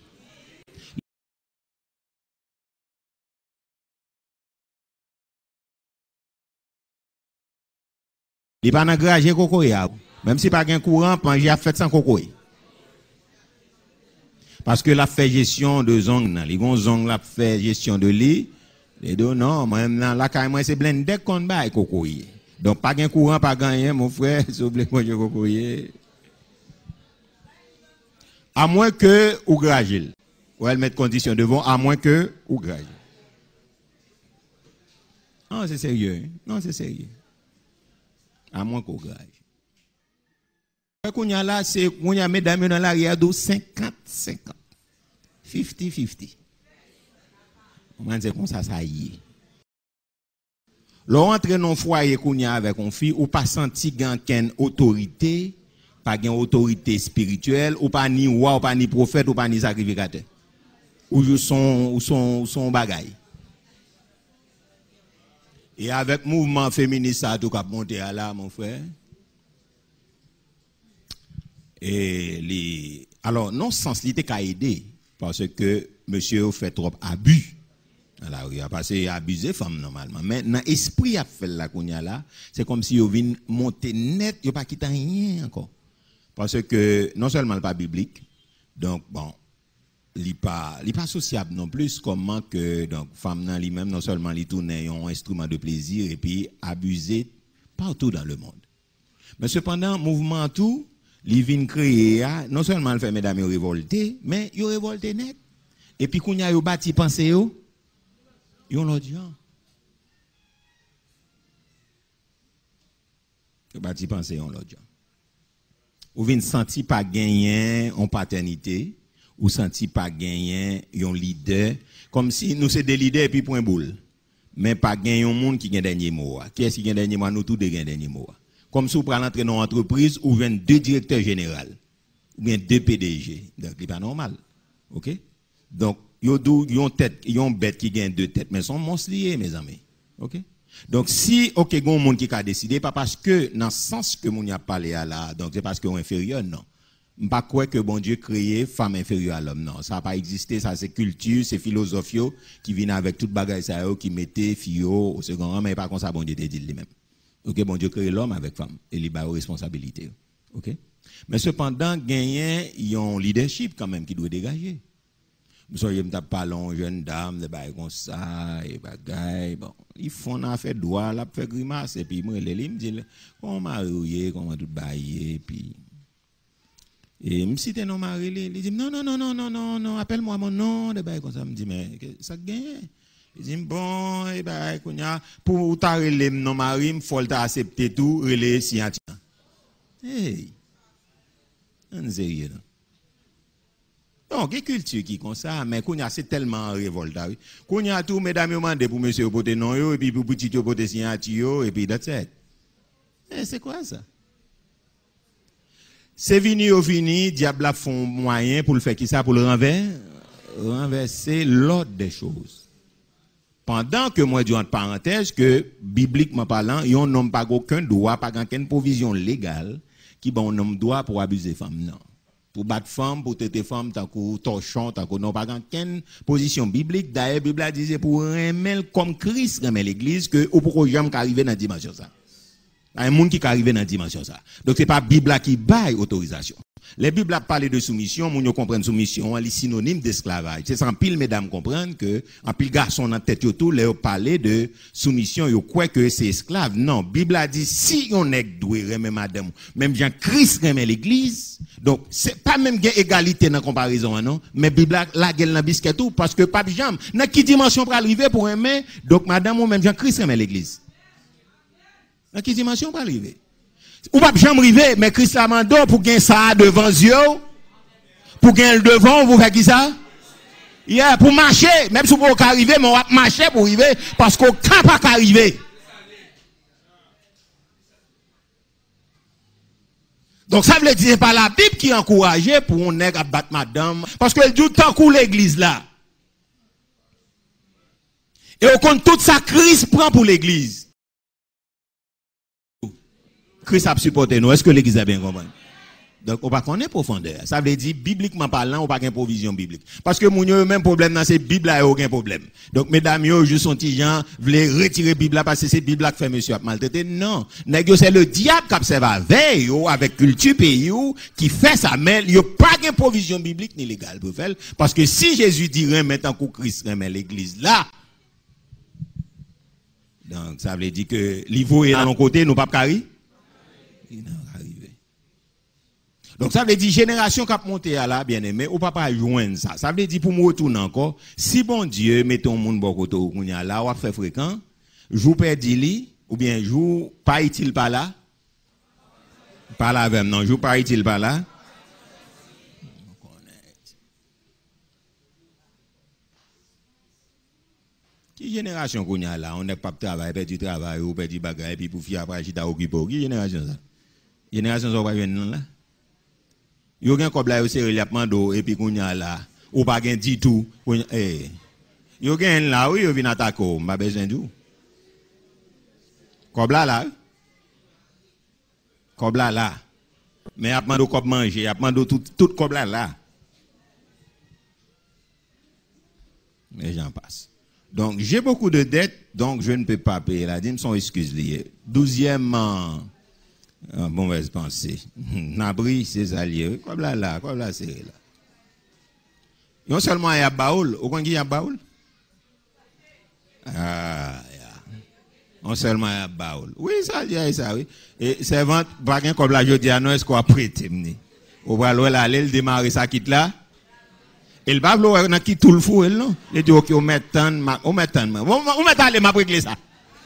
Il pas encourager coco même si pas un courant, manger a fait sans coco. Parce que la fait gestion de zong, les gon zong la fait gestion de lit, les deux non, même là carrément c'est blindé qu'on bail coco. Donc pas un courant, pas gagné mon frère, s'il vous plaît manger coco. À moins que ou gragile. Ou elle met condition devant à moins que ou gragile. Non, c'est sérieux. Non, c'est sérieux. À moins qu'on grage. Qu'on y a là, c'est qu'on y a mesdames dans l'arrière de 50-50. 50-50. On dit comme ça y est. L'on entre dans foyer qu'on y a avec une fille, ou pas senti gagne autorité, pas gagne autorité spirituelle, ou pas ni roi, ou pas ni prophète, ou pas ni sacrificateur. Ou son bagaille. Et avec mouvement féministe, ça a tout monté à là, mon frère. Et alors, non sens, il était qu'à aider, parce que monsieur fait trop abus. Alors, il a passé à abuser femme normalement. Mais dans l'esprit a fait la kounya là, c'est comme si il vient monter net, il pas quitté rien encore. Parce que non seulement le pas biblique, donc bon, il pas sociable non plus, comment que donc femme nan lui-même non seulement il tourne un instrument de plaisir et puis abuser partout dans le monde. Mais cependant mouvement tout, il vient créer non seulement le fait mesdames révolter, mais il révolté net. Et puis qu'on y a bâti penser yo, yon l'audience. Yo bâti penser yon l'audience. Ou vient sentir pas gagner en paternité, ou senti pas gagner un leader, comme si nous c'est des leaders et puis point boule. Mais pas gagner un monde qui gagne dernier mot. Qui est-ce qui gagne dernier mot? Nous tous gagne dernier mot. Comme si vous prenez l'entrée dans une entreprise où viennent 2 directeurs généraux, ou bien 2 PDG. Donc, c'est pas normal. OK? Donc, yon tête, yon bête qui gagne 2 têtes, mais sont monstres liés, mes amis. OK? Donc, si, OK, gon monde qui a décidé, pas parce que, dans le sens que moun y a parlé à là, donc c'est parce qu'on est inférieur, non. Pas quoi que bon Dieu créé femme inférieure à l'homme, non. Ça n'a pas existé, ça c'est culture, c'est philosophie qui viennent avec toute bagaille ça qui mettait fio au second rang, mais pas comme ça bon Dieu te dit lui-même. OK, bon Dieu créé l'homme avec femme et il a aux responsabilités. OK? Mais cependant, gagner, il y a un leadership quand même qui doit dégager. Vous savez, je pas long jeune dame, des bagailles comme ça, et bagailles, bon, ils font un fait droit, là, fait grimace, et puis moi, les me disent, comment marier, comment tout bailler, et puis. Et même si t'es non marié, il dit non, appelle-moi mon nom, de bail comme ça, me dit mais ça gagne. Il dit bon, et ben pour t'arrêter non marié, il faut accepter tout, relais scientifique. Hey, on sérieux non. Donc, il y a culture qui comme ça, mais c'est tellement révoltant. Qu'on y a tout, mesdames, demandé pour monsieur poter non, et puis pour petit poter scientifique, et puis that's it. C'est quoi ça? C'est fini, diable a font moyen pour le faire qui ça, pour le renverser l'ordre des choses. Pendant que moi, dis entre parenthèses, que, bibliquement parlant, yon n'ont pas aucun droit, pas aucune provision légale, qui bon nomme droit pour abuser femme, non. Pour battre femme, pour traiter femme, tant que torchon, tant que non, pas aucune position biblique. D'ailleurs, la Bible disait pour remettre comme Christ remet l'église, que, ou pour jamais arriver dans la dimension ça. Il y a un monde qui est arrivé dans la dimension ça. Donc c'est pas Bible qui baille autorisation. Les Bibles a parlé de soumission, moun yo comprennent soumission, elle est synonyme d'esclavage. C'est sans pile mesdames comprennent que en pile garçon dans tête yo tout leur parler de soumission, yo croit que c'est esclave. Non, Bible a dit si on est doué remet madame, même Jean Christ remet l'église. Donc c'est pas même gain égalité dans comparaison non, mais Bible la gueule dans biscuit tout parce que pas jambe. Dans qui dimension pour arriver pour aimer, donc madame ou même Jean Christ remet l'église. Dans quelle dimension pas arriver? Ou pas jamais arriver, mais Christ a mandé pour gagner ça devant Dieu, pour gagner le devant, vous faites qui ça? Yeah, pour marcher, même si vous ne pouvez pas arriver, mais on va marcher pour arriver, parce qu'on ne peut pas arriver. Donc ça veut dire par la Bible qui encourage pour on nègre à battre madame, parce qu'elle dit tant que l'église là. Et on compte toute sa crise prend pour l'église. Christ a supporté nous. Est-ce que l'église a bien compris? Donc, on va connaître profondeur. Ça veut dire, bibliquement parlant, on pas qu'une provision biblique. Parce que mon même problème dans ces Bibles là, aucun problème. Donc, mesdames, yo, juste son petit gens, voulez retirer Bible là parce que c'est Bible là qui fait monsieur a maltraité. Non. C'est le diable qui observe avec, avec culture pays, qui fait ça. Mais, il n'y a pas qu'une provision biblique ni légale pour faire. Parce que si Jésus dirait maintenant que Christ remet l'église là, donc, ça veut dire que l'Ivo est dans nos côtés, nous pas carré. Il n'a arrivé. Donc, ça veut dire, génération qui a monté à la, bien aimé, ou pas joindre ça. Ça veut dire, pour me retourner encore, si bon Dieu, mettons mon bon côté, ou qu'on y a là, ou fait fréquent, joue perdili, ou bien joue pas utile pas là, pas là même, non, joue pas utile pas là. Qui génération qu'on y a là, on n'est pas travail, perdu travail, ou perdu bagaille, puis pour faire après, j'étais occupé. Qui génération ça? Génération ça va venir là? Yo gen kob la yo seri la mando et puis kounya la ou pas gen dit tout yo gen là oui yo vinn attaquer m'a besoin d'ou kob là mais a mando kob manger a mando tout kob là mais j'en passe. Donc j'ai beaucoup de dettes donc je ne peux pas payer la dîme sont excuses liées. 12e mauvaise pensée. Nabri, ses alliés. Comme là, c'est là. Non seulement il y a baoul. Au coin il y a baoul? Ah, non seulement il y a baoul. Oui, ça, oui. Et servante, pas qu'un comme là, je dis, non, est-ce qu'on a prêté? Au bras, là, elle démarre ça quitte là. Il va vouloir, on quitte tout le fou, non? Il dit, ok, on met tant, on met aller, m'a régler ça.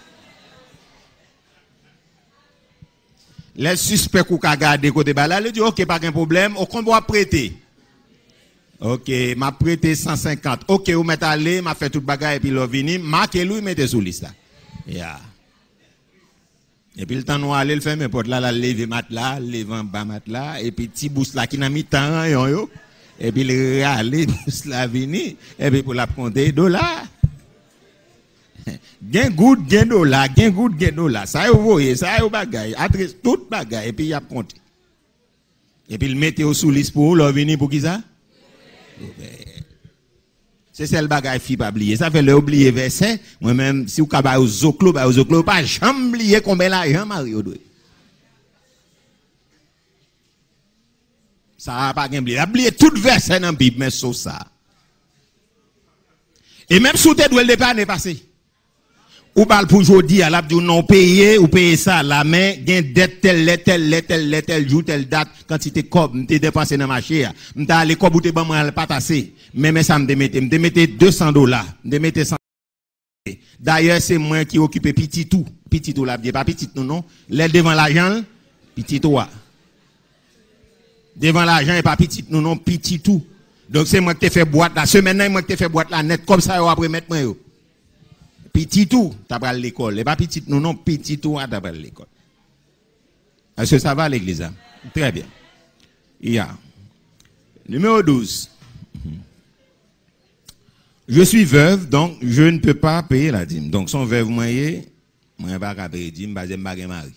Les suspects qui ont gardé côté bas là, ils disent OK, pas de problème, on va prêter. OK, m'a prêté 150. OK, vous mettez aller, m'a fait tout bagage et puis l'on vini, marquez lui mettez sous liste là. Yeah. Et puis le temps nous aller le faire mais porte là lever matelas, lever bas matelas et puis petit boost là qui n'a mis temps yo et puis le aller boost là vini et puis pour la compter $. Gen goud, gen dollar, gen goud, gen dollar. Ça vous voyez, ça vous bagaille, adresse tout bagaille et puis y a compté. Et puis le mettez au sous liste pour le venir pour qui ça? C'est celle bagaille fi pas oublier. Ça fait le oublier verset. Moi même si vous ka au zoklo pas jamais oublier combien l'argent Mario doit. Ça va pas oublier. Oublier tout verset dans Bible mais sauf ça. Et même sous tes doit le départ n'est passé. Ou parle pour aujourd'hui, à l'abdi ou non payé, ou payer ça, la main, gain dette tel jour, telle date, quantité cob, m'te dépensé dans marché, m'te allé cob ou te ban moi pas tassé. Mais ça m'te mette $200, m'te mette 100. D'ailleurs, c'est moi qui occupe petit tout là, pas petit non, l'aide devant l'argent, petit tout. Devant l'argent et pas petit non, petit tout. Donc c'est moi qui te fait boîte la semaine, moi qui te fait boîte la net comme ça après mettre moi yo. Petit tout, t'as pas l'école. Et pas petit, non, petit tout, t'as pas l'école. Est-ce que ça va à l'église? Très bien. Yeah. Numéro 12. Je suis veuve, donc je ne peux pas payer la dîme. Donc, son veuve, moi, je ne peux pas payer la dîme, parce que je ne peux pas mari.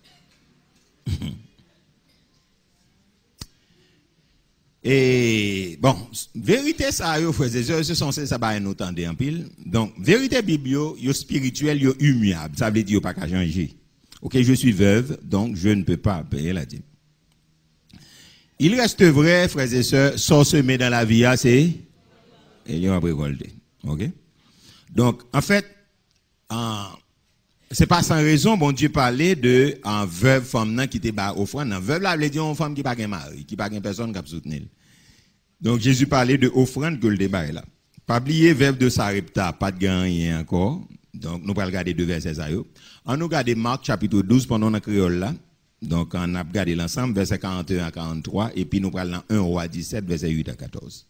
Et bon, vérité ça, frères et sœurs, ce sont ça va nous tendre en pile. Donc, vérité biblio, yo spirituel, yo immuable. Ça veut dire yo pas qu'à changer. OK, je suis veuve, donc je ne peux pas payer la dîme. Il reste vrai, frères et sœurs, sans semer dans la vie, c'est et yo a récolté. OK? Donc, en fait, c'est pas sans raison, bon Dieu parlait de en veuve femme qui était bas offrande. Veuve là, veut dire une femme qui pas de mari, qui pas de personne qui soutenir. Donc Jésus parlait de offrande que le débat est là. Pas oublier veuve de Sarepta, pas de rien encore. Donc nous allons regarder deux versets ça yo. On nous regarder Marc chapitre 12 pendant la créole là. Donc on a regardé l'ensemble verset 41 à 43 et puis nous allons dans 1 Roi 17 verset 8 à 14.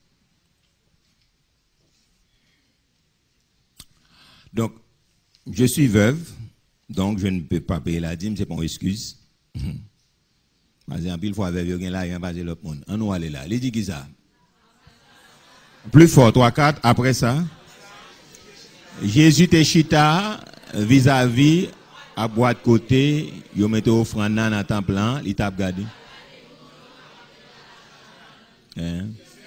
Donc je suis veuve. Donc, je ne peux pas payer la dîme, c'est pas une excuse. Parce que pile fois, avec là, il y a pas de l'autre monde. On nous aller là. Il dit qui ça? Plus fort, 3, 4, après ça. Jésus te chita vis-à-vis, à boîte côté, il mette offrande dans le temple, il t'a regardé. Hein?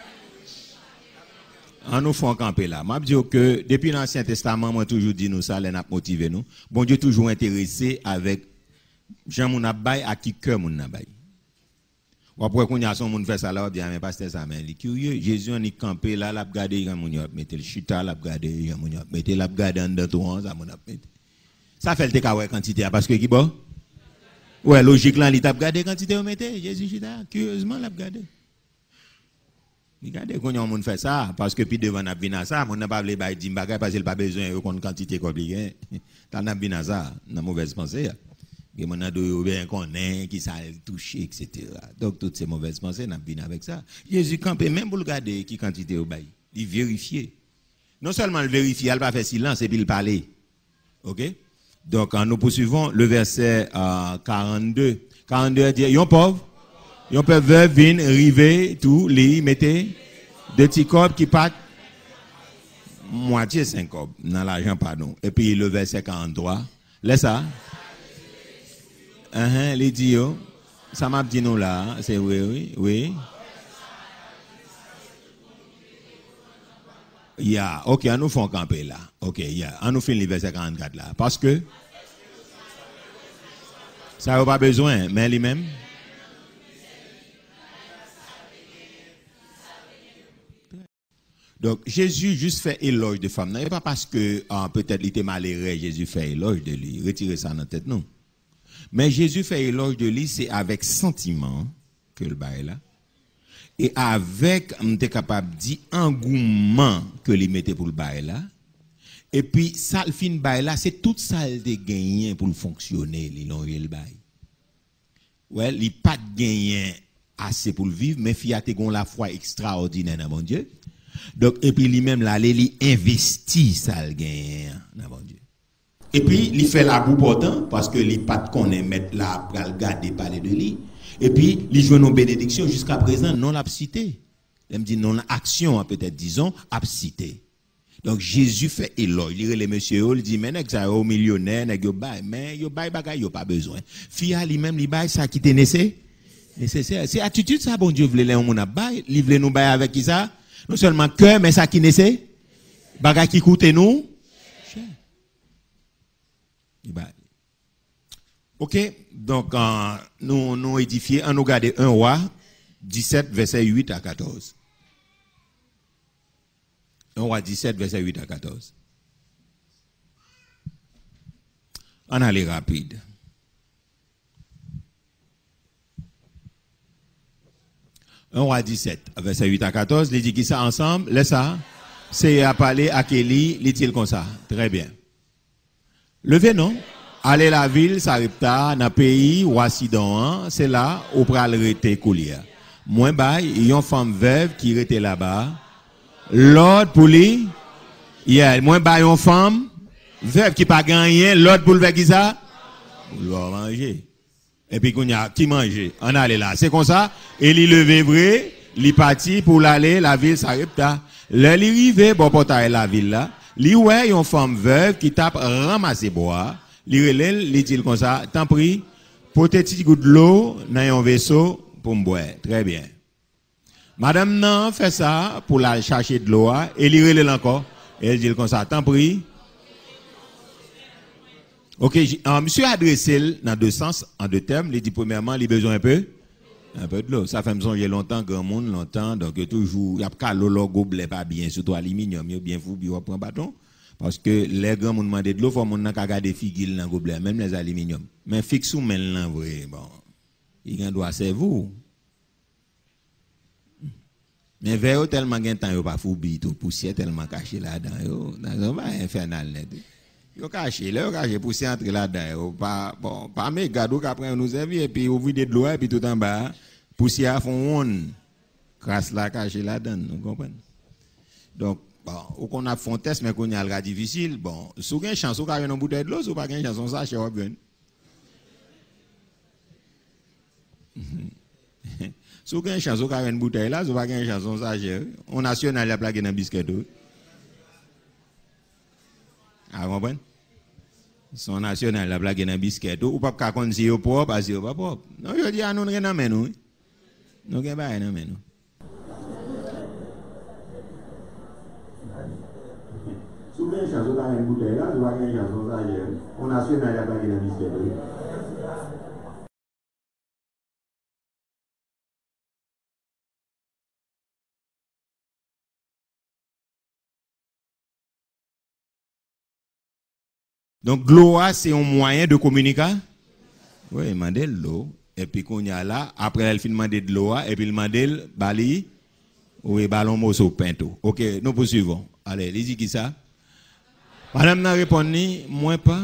En nous font camper là. Je dis que depuis l'Ancien Testament, moi toujours dit nous ça, les n'a motivé nous. Bon Dieu toujours intéressé avec Jean moun abay à qui cœur moun abay. Ou après qu'on y a son moun fait ça là, bien mais pasteur ça mais il curieux. Jésus on y campé là, l'a regarder quand moun mettre le chita, l'a regarder quand moun mettre l'a regarder en dedans ça moun mettre. Ça fait le téka quantité parce que qui bon? Ouais, logique là, il t'a regardé quantité on mettait Jésus chita, curieusement l'a regardé. Regardez quand on fait ça parce que puis devant n'a vinn ça, mon n'a pas vle bay di bagay parce qu'il pas besoin de quantité compliquée. T'as n'a vinn ça, n'a mauvaise pensée. Que mon a do bien connaît qui ça touché etc. Donc toutes ces mauvaises pensées n'a vinn avec ça. Jésus campé même pour regarder qui quantité au bail, il vérifier. Non seulement le vérifier, il pas faire silence et puis il parler. OK? Donc nous poursuivons le verset 42. 42 dit yon pauvre yon peut venir river tout li mettez deux petits corps qui partent moitié 5 corps dans l'argent pardon et puis le verset 43 laisse ça les dit yo ça m'a dit nous là c'est oui OK on nous font camper là OK on nous finit le verset 44 là parce que ça n'a pas besoin mais lui-même donc Jésus juste fait éloge de femme. Non, pas parce que peut-être il était malheureux, Jésus fait éloge de lui. Retirez ça dans la tête, non. Mais Jésus fait éloge de lui, c'est avec sentiment que le bail là. Et avec, on est capable de dire, engouement que lui mettait pour le bail là. Et puis, ça, le fin bail là, c'est tout ça de gagné pour fonctionner, le bail. Ouais, il pas de gagné assez pour le vivre, mais il a la foi extraordinaire dans mon Dieu. Donc, et puis lui-même là, il investit ça le gain dans mon Dieu. Et puis, il fait la boue pourtant, parce que il pas de connaît mettre là, pour regarder parler de lui. Et puis, il joue nos bénédictions jusqu'à présent, non l'abcité. Il me dit non l'action, peut-être disons, abcité. Donc, Jésus fait éloge. Il les messieurs, il dit, mais nèg ça au millionnaire, nèg yo bay, mais yo bay bagay yo pas besoin. Fia lui-même, li bay ça qui te nécessaire. C'est attitude ça, bon Dieu, vle les on a bay, li vle nous bay avec qui ça? Non seulement cœur, mais ça qui nécessaire. Bagay qui coûte nous. Cher. OK, donc nous édifier, on nous garder 1 Roi 17 verset 8 à 14. 1 Roi 17 verset 8 à 14. On allait rapide. 1 Roi 17 verset 8 à 14, il dit qui ça ensemble, laisse ça. C'est à parler à Kelly, il comme ça. Très bien. Levez non. Allez la ville Sarepta dans pays Ouassidon, c'est là où pral rete coulier. Moins bay, yon femme veuve qui rete là-bas. L'autre pour lui, moins bay yon femme veuve qui pas gagné, l'autre pour le faire qui ça? Pour manger. Et puis qu'on y a qui manger, on allait là, c'est comme ça. Et il levé vrai, il parti pour l'aller la ville Sarepta. Là il arrivé bon portail la ville là. Li ouais yon femme veuve qui tape ramasser bois. Li relève, li dit comme ça, tant pis, pour te petit goût de l'eau dans un vaisseau pour me boire. Très bien. Madame nan fait ça pour la chercher de l'eau et li relève encore. Elle dit comme ça, tant pis. OK, monsieur adressé dans deux sens, en deux termes, il dit premièrement, il a besoin un peu de l'eau. Ça fait me songer longtemps, grand monde, longtemps, donc toujours, il y a pas l'eau, gobelet pas bien, surtout aluminium, bien fou, bien prend bâton. Parce que les grands m'ont demandé de l'eau, faut mon ka garder figil dans gobelet, même les aluminium. Mais fixe ou men là vrai, bon. Il doit c'est vous. Mais verre tellement gain temps yo pas foubi tout poussière tellement caché là-dedans yo, dans un infernal net. Yo caché, là yo caché poussière entre là-dedans, pas bon, pas mes gado qu'après nous servir et puis ouvrir de l'eau et puis tout en bas, poussière font one. Crasse là caché là-dedans, vous comprenez? Donc bon, ou qu'on a fait un test, mais qu'on y a le difficile, bon, si vous avez une chance, vous avez une bouteille de l'eau, si vous n'avez pas une chance, ça, chez vous. Si vous avez une chance, vous avez une bouteille là, si vous n'avez pas une chance, ça, chez vous. On national, il a plaqué dans le biscuit. Ah, vous comprenez? Son national, il a plaqué dans le biscuit. Ou pas qu'à qu'on si vous propre, parce que vous pas propre. Non, je dis à nous, nous n'avons pas nous. Nous n'avons pas nous. une chance de faire une bouteille là, nous avons une chance de faire on a su d'aller à la mystère. Donc, l'eau, c'est un moyen de communiquer. Oui, il demande l'eau. Et puis, qu'on y a là, après, il fait demander de l'eau, et puis il demande bali, ou ballon mosso pinto. Ok, nous poursuivons. Allez, les dit qui ça? Madame n'a répondu, moi pas.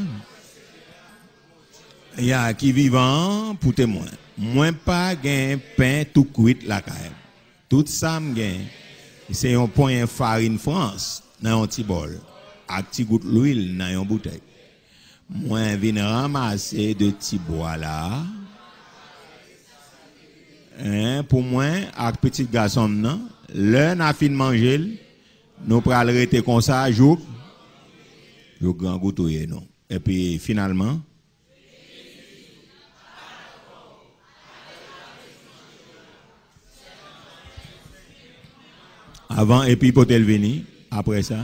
Il y a qui vivant pour témoin. Moi pas gain pain tout cuit la caille. Tout ça me gain. C'est un point farine France dans un petit bol. Avec petit goutte l'huile dans une bouteille. Moi viens ramasser de petits bois là. Pour moi, avec petit garçon non, l'un a fini de manger, nous prenons arrêter comme ça, jour grand goûtouiller non. Et puis finalement avant et puis pour tel venir après ça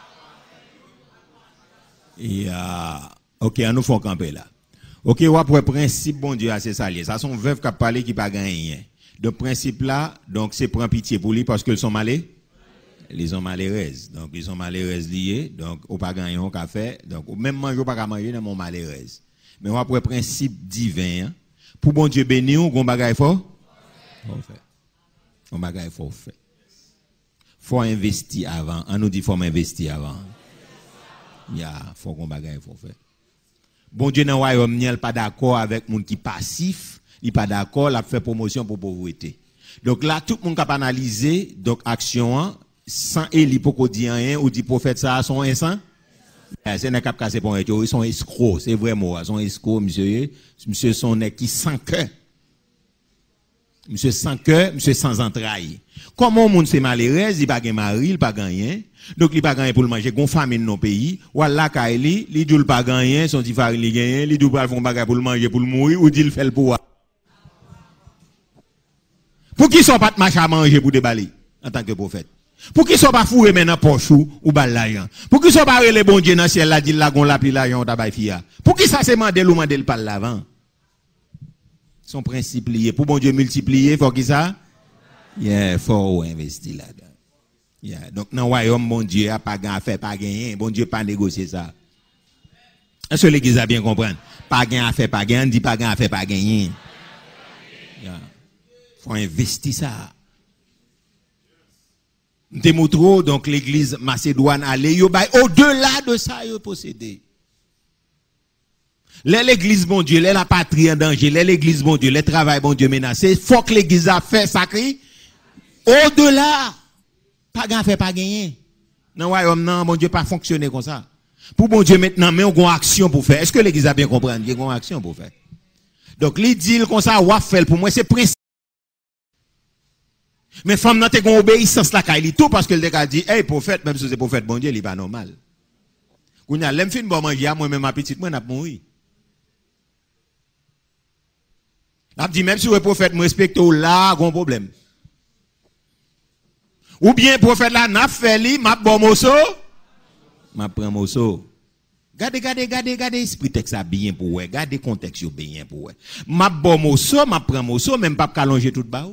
et OK, on nous font camper là. OK, ou après principe bon Dieu c'est ça lié. Ça sont veuves qui parlé qui pas gagné rien. Donc principe là, donc c'est prendre pitié pour lui parce qu'ils sont malais. Ils sont malheureuses. Donc ils sont malheureuses liées, donc ou pas gagné on qu'a fait. Donc même manger pas manger dans mon malheureuse. Mais ou après principe divin, hein, pour bon Dieu bénir on bagaille fort. On fait. On bagaille fort fait. Faut investir avant. On nous dit faut investir avant. Faut qu'on bagaille faut faire. Bon Dieu dans royaume n'est pas d'accord avec monde qui passif, il pas d'accord, la fait promotion pour pauvreté. Donc là tout le monde capable analyser donc action sans Élie pour dire rien ou dit prophète ça son instant. C'est n'a cap casser pour ils sont escrocs, c'est vrai mot, sont escrocs monsieur son nez qui sans cœur. Monsieur sans cœur, monsieur sans entrailles. Comment monde c'est malheureux, il pas gain mari, il pas gagner. Donc il pas gagner pour le manger, gon famine dans pays. Wala kaili, li dou pas gagner, son ti farine li gagner, li dou pas font bagay pour le manger, pour le mourir ou dit le fait le pour. Pour qui sont pas de marché à manger pour déballer en tant que prophète. Pour qui sont pas fourré maintenant poche ou bal l'argent. Pour qui sont pas les bon Dieu dans ciel là dit la gon la pli l'argent ta bay fia. Pour qui ça c'est mandel ou mandel pas l'avant. Son principe lié pour bon Dieu multiplier faut qui ça faut investir là-dedans. Donc dans le royaume bon Dieu a pas gain faire pas gagner bon Dieu pas négocier ça. Est-ce que l'église a bien comprendre pas gain faire pas gagner on dit pas gain faire pas gagner. Faut investir ça. Démontro donc l'église Macédoine aller yo bay au-delà de ça yo posséder. L'église bon Dieu, la patrie en danger, l'église bon Dieu, le travail bon Dieu menacé, faut que l'église a fait sacré au-delà. Pas gain fait pas gagner. Non royaume non bon Dieu pas fonctionner comme ça. Pour bon Dieu maintenant mais on a une action pour faire. Est-ce que l'église a bien compris? Il y a une action pour faire. Donc les dit comme ça ou faire pour moi c'est principe. Mais femme n'a pas une obéissance là il tout parce qu'elle a dit hey prophète même si c'est prophète bon Dieu il pas normal. Quand a l'aime fin bon manger moi même ma petite moi n'a pas mourir. N'a dit même si le prophète me respecte là gon problème. Ou bien prophète là n'a fait li m'a bon mosso m'a prend mosso. Gardez esprit texte ça bien pour ouais, gardez contexte bien pour ouais. M'a bon mosso m'a prend mosso même pas allonger tout bas.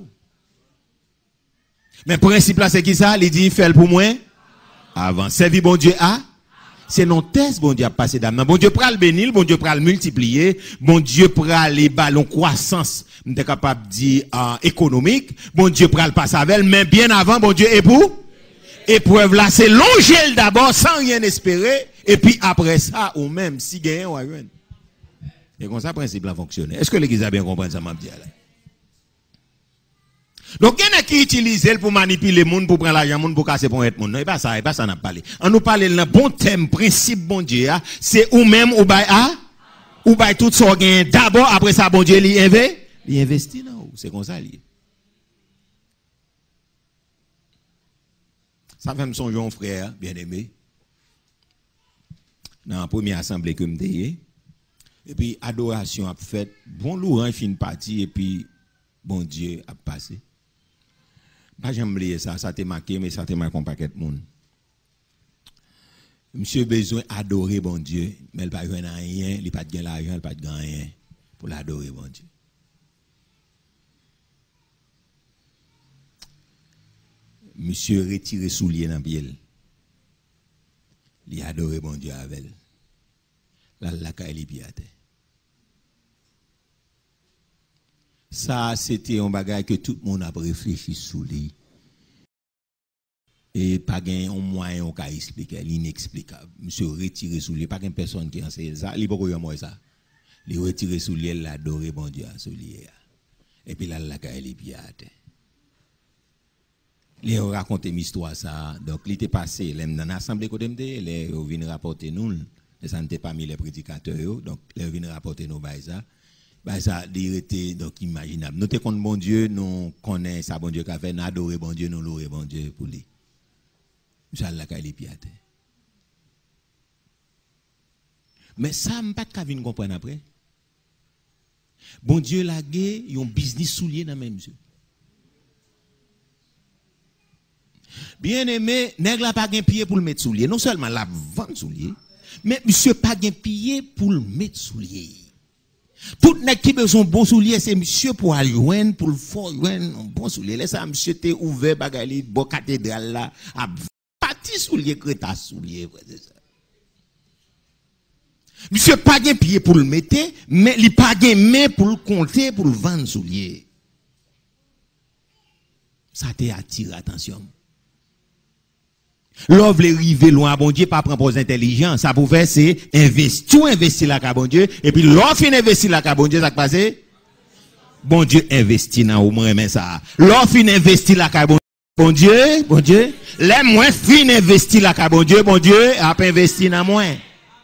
Mais principe là c'est qui ça? Il dit fait pour moi avant servi bon Dieu a c'est non test bon Dieu a passé d'âme. Bon Dieu pral bénir, bon Dieu pral multiplier, bon Dieu pral les ballons croissance, m'était capable dire économique, bon Dieu pral passer avec mais bien avant bon Dieu épreuve là c'est longer d'abord sans rien espérer et puis après ça ou même si gagne ou rien. Et comme ça principe là fonctionne. Est-ce que l'église a bien compris ça m'a dit là? Donc, il y en a qui utilisent pour manipuler les gens, pour prendre l'argent, pour casser pour être monde. Non, et pas ça n'a pas parlé. On nous parle d'un bon thème, principe bon Dieu, c'est ou même ou bail tout ça gain d'abord, après ça, bon Dieu, il investit là, c'est comme ça, ça fait me songer un frère, bien aimé, dans la première assemblée que me dit, et puis, adoration a fait, bon lourd, fin partie, et puis, bon Dieu a passé. Pas j'aime oublier ça, ça t'a marqué, mais ça t'a marqué un paquet de monde. Monsieur besoin adorer bon Dieu, mais il pas besoin rien, il pas de l'argent, il pas de rien pour l'adorer bon Dieu. Monsieur retire soulier dans pied. Il adorer bon Dieu avec. La caille piate. Ça c'était un bagage que tout le monde a réfléchi sous lui. Et pas gain un moyen on expliquer, l'inexplicable. Monsieur retire sous lui, pas qu'une personne qui enseigne ça, il pas moi ça. Il retire sous lui, l'adorer bon Dieu sous lui. Et puis là la caille piate. Les raconté une histoire ça, donc il était passé dans l'assemblée côté m'était, les vinn rapporter nous, et ça n'était pas mis les prédicateurs donc les vinn rapporter nous ça il était donc imaginable. Nous te connaissons bon Dieu, nous connaissons ça bon Dieu qu'a fait, nous adorer bon Dieu, nous louer bon Dieu pour lui. Ça la caille piate. Mais ça m'pas pas venir comprendre après. Bon Dieu l'a gagné, un business soulier dans même yeux. Bien aimé, nèg la pas gen pied pour le mettre soulier. Non seulement la vendre soulier, mais monsieur pas gen pied pour le mettre soulier. Tout nèg qui besoin bon soulier, c'est monsieur pour aller joindre, pour le fort joindre un bon soulier. Laisse ça monsieur te ouvert bagali bon cathédrale là, a parti soulier créta soulier, c'est ça. Monsieur pas gen pied pour le mettre, mais il pas gen main pour le compter pour le vendre soulier. Ça te attire attention. L'ouvre les river loin, bon Dieu, pas prendre pose intelligence. Ça pour faire, c'est investir la bon Dieu. Et puis, l'offre investir la bon Dieu, ça passe? Bon Dieu investit dans au moins, mais ça. L'offre investir la bon Dieu. Les moins fin investir la bon Dieu, a pas investi dans moins.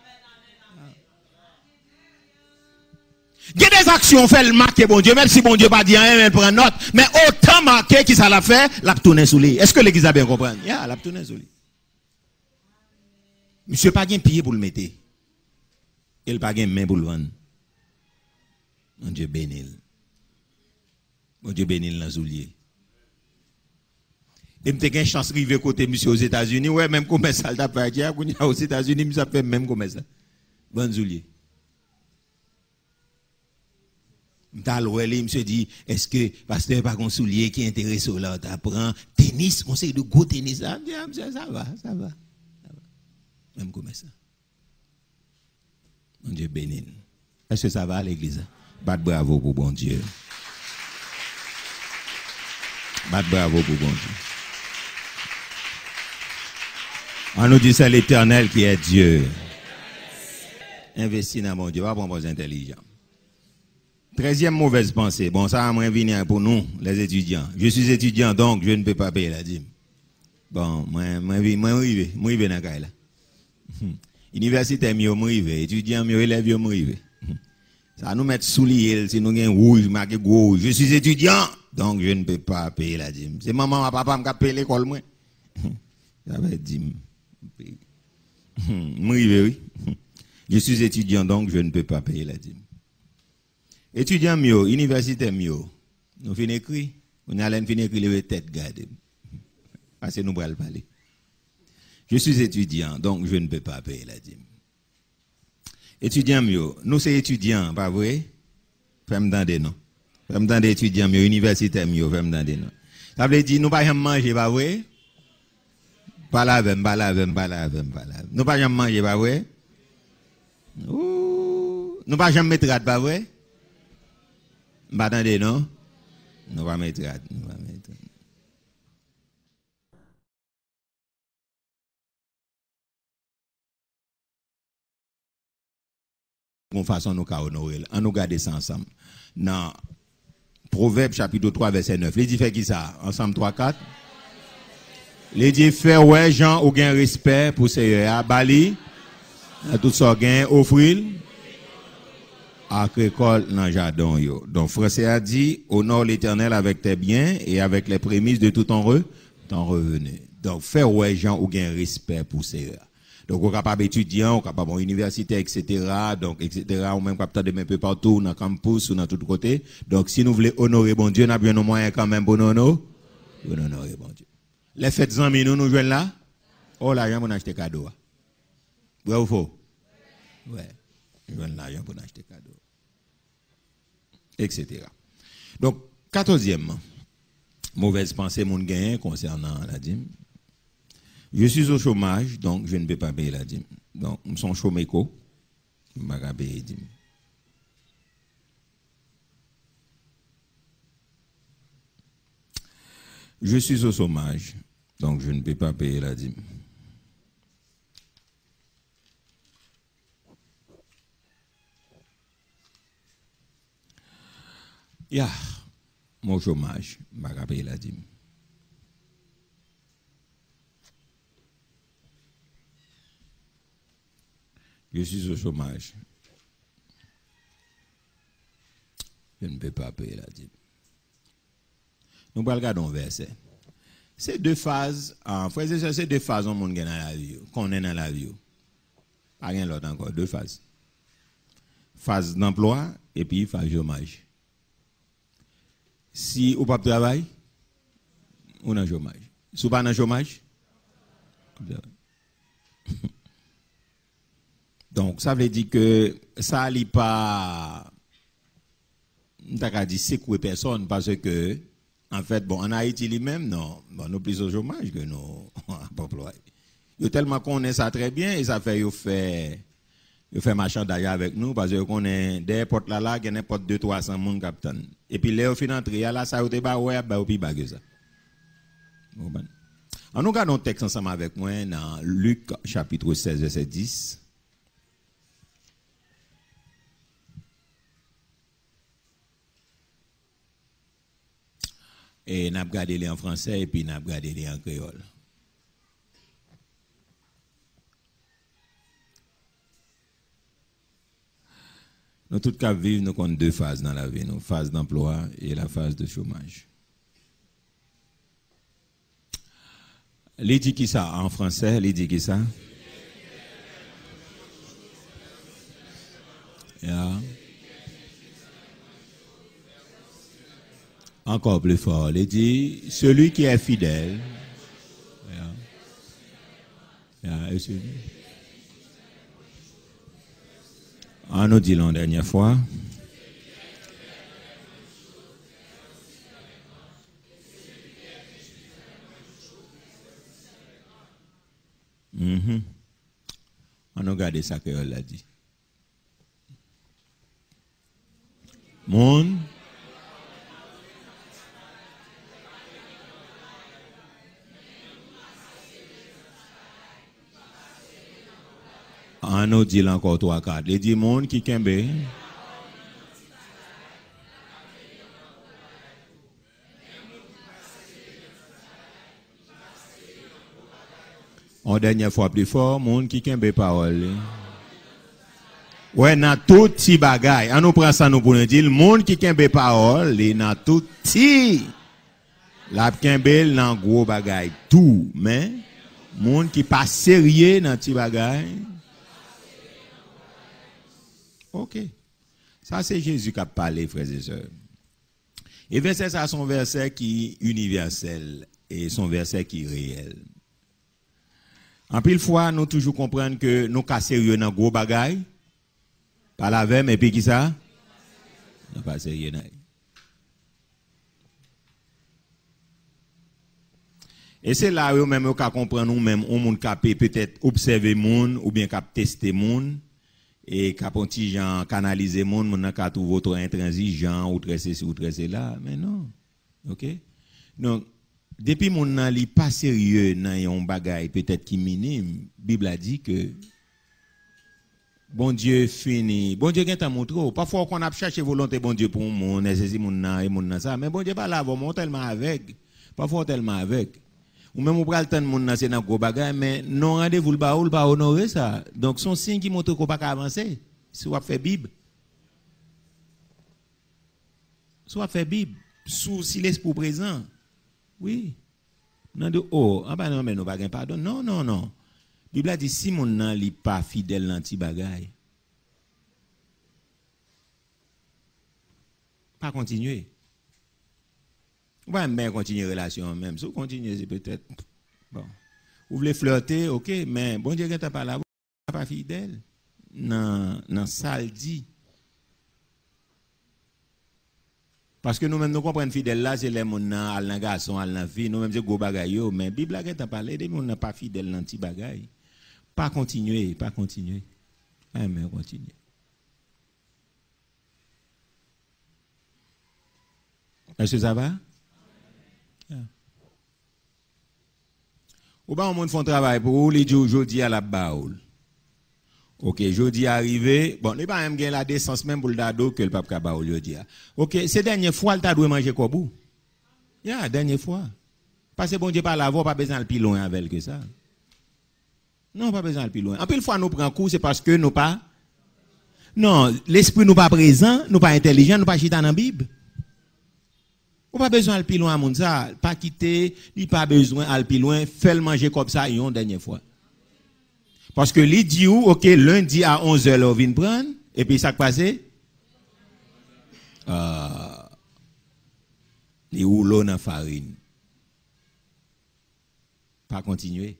Il y a des actions fait le marquer bon Dieu, même si bon Dieu pas dit rien, elle prend note, mais autant marqué qui ça l'a fait, l'a tourné sous lui. Est-ce que l'église a bien compris? Ya, l'a tourné sous lui. Monsieur pas gain pied pour le mettre. Il pas gain main pour le vendre. Mon Dieu bénil. Mon Dieu bénil dans soulier. Et m'te gain chance river côté monsieur aux États-Unis, ouais même comme ça t'a pas dire aux États-Unis, monsieur fait même comme ça. Vendre soulier. Monsieur dit, est-ce que pasteur pas un soulier qui intéresse au là, t'apprends tennis, on sait de go tennis, ça va. Même comme ça. Mon Dieu béni. Est-ce que ça va à l'église? Bat bravo pour bon Dieu. Bat bravo pour bon Dieu. On nous dit c'est l'Éternel qui est Dieu. Investis dans mon Dieu, va prendre intelligent. 13e mauvaise pensée. Bon, ça va venir pour nous, les étudiants. Je suis étudiant, donc je ne peux pas payer la dîme. Bon, moi, arrive dans la là. Université, moi, arrive. Étudiant, moi, élève, moi, arrive. Ça nous met sous l'île, si nous avons rouge, marqué gros. Je suis étudiant, donc je ne peux pas payer la dîme. C'est maman, papa, qui paye l'école, moi. Ça va être dîme. Moi, arrive, oui. Je suis étudiant, donc je ne peux pas payer la dîme. Étudiant mieux, université mieux. Nous finissons écrire. On allons finir écrire les têtes gardées. Parce que nous allons parler. Je suis étudiant, donc je ne peux pas payer la dîme. Étudiant mieux. Nous sommes étudiants, pas vrai? Femme dans des noms. Femme dans des étudiants mieux, université mieux, femme dans des noms. Ça veut dire, nous ne pouvons pas manger, pas vrai? Pas la même. Nous ne pouvons pas manger, pas vrai? Nous ne pouvons pas mettre pas vrai? Bah attendez, non? Nous va mettre. Bon façon nous ka honorer. On nous garder ça ensemble. Dans Proverbe chapitre 3 verset 9. Il dit fait qui ça? Ensemble 3 4. Il dit fait ouais Jean ou gain respect pour Seigneur Bali à tout ça gain offrir agricole dans le jardin. Donc, Français a dit, honore l'Éternel avec tes biens et avec les prémices de tout ton revenu. Donc, faire ouais gens ou gain respect pour ces. Donc, on est capable d'étudier, on est capable d'université, etc. Donc, etc. Ou même capable de un peu partout, dans le campus ou dans tout côté. Donc, si nous voulons honorer bon Dieu, nous avons nos moyens quand même pour nous honorer bon Dieu. Les fêtes amis, nous jouons là. Oh là, on a acheté cadeau. Vrai ou faux? Ouais. Je donne l'argent pour acheter cadeau. Etc. Donc, 14e, mauvaise pensée mon gain concernant la dîme. Je suis au chômage, donc je ne peux pas payer la dîme. Donc, je suis chôméco, je ne peux pas payer la dîme. Je suis au chômage, donc je ne peux pas payer la dîme. Mon chômage, je ne peux pas payer la dîme. Je suis au chômage. Je ne peux pas payer la dîme. Nous regardons un verset. C'est deux phases, frères et sœurs, c'est deux phases qu'on est dans la vie, qu'on est dans la vie. Pas rien l'autre encore, deux phases. Phase d'emploi et puis phase chômage. Si vous n'avez pas de travail, vous avez chômage. Si vous n'avez pas de chômage, donc ça veut dire que ça n'est pas, t'as dit secouer personne parce que en fait, bon, en Haïti lui-même, non, bon, nous plus au chômage que nous employés. Ils tellement connaissent ça très bien et ça fait ils fait marchandage avec nous parce que qu'on est des portes là, il y a n'importe 200-300 monde captain. Et puis là au fin d'entrée là ça au pas ouais ba au pi bague ça. En nous regardons le texte ensemble avec moi dans Luc chapitre 16 verset 10. Et nous avons regardé les en français et puis nous avons regardé les en créole. Nous tous cas vivre, nous avons deux phases dans la vie, nous phase d'emploi et la phase de chômage. Les dit qui ça en français, les dit qui ça? Yeah. Encore plus fort, il dit, celui qui est fidèle. On nous dit la dernière fois. On a regardé ça que elle a dit. Monde. On nous dit encore 3-4. Il dit monde qui kembe. En dernière fois plus fort, monde qui kembe parole. Ouais, dans tout petit bagay. On nous prend ça nous pour nous dire, le monde qui kembe parole, il dans tout petit. La kembe dans gros bagay tout, mais monde qui pas sérieux dans petit bagay. Ok. Ça, c'est Jésus qui a parlé, frères et sœurs. Et verset, ça, son verset qui est universel et son verset qui est réel. En pile fois, nous toujours comprendre que nous sommes sérieux dans gros bagaille. Par la même, et puis qui ça? Nous pas sérieux dans. Et c'est là où même nous comprendre nous-mêmes, on monde capé peut-être observer monde ou bien cap tester monde. Et quand on petit gens canaliser monde, on a trouvé votre intransigeant ou tresser ou tresser là, mais non. OK? Donc depuis mon nan li pas sérieux dans un bagage peut-être qui minime, Bible a dit que bon Dieu fini. Bon Dieu qui montré parfois qu'on a cherché volonté bon Dieu pour mon nécessite mon nan et mon nan ça, mais bon Dieu pas là, bon tellement avec. Parfois tellement avec. Ou même on prend le temps de mon nan c'est dans gros bagage mais non rendez-vous le pas honorer ça. Donc son signe qui montre qu'on pas avancer. Soit fait Bible. Soit fait Bible sous si l'esprit présent. Oui. Non de oh, ah ben non mais nous pas gain pardon. Non non non. Bible a dit si mon nan li pas fidèle dans ti bagay. Pas continuer. Ou pas même continuer relation même. Si vous continuez c'est peut-être bon. Vous voulez flirter, OK, mais bon Dieu qui t'a pas là, pas fidèle. Non, ça le dit. Parce que nous-mêmes, nous comprenons fidèle là, c'est les gens qui ont un garçon, un fille, nous-mêmes, c'est gros bagaille. Mais la Bible a parlé de gens qui pas fidèle dans petit bagaille. Pas continuer, pas continuer. Mais continuer. Est-ce que ça va? Ou bien, on fait un travail pour vous, les jours aujourd'hui à la baoule. Ok, jeudi arrivé, bon, il n'y a pas même la décence même pour le dado que le pape Kabaoul jeudi. Ok, c'est dernière fois le dado manger quoi bout? Dernière fois. Parce que bon Dieu pas la voix, pas besoin de plus loin avec que ça. Non, pas besoin de plus loin. En plus fois nous prenons coup, c'est parce que nous pas. Non, l'esprit nous pas présent, nous pas intelligent, nous pas chita dans la Bible. Ou pas besoin de plus loin à mon ça, pas quitter, ni pas besoin de plus loin, faire le manger comme ça une dernière fois. Parce que les dit où, ok, lundi à 11h, on vient prendre, et puis ça passe? Les rouleaux dans la farine. Pas continuer.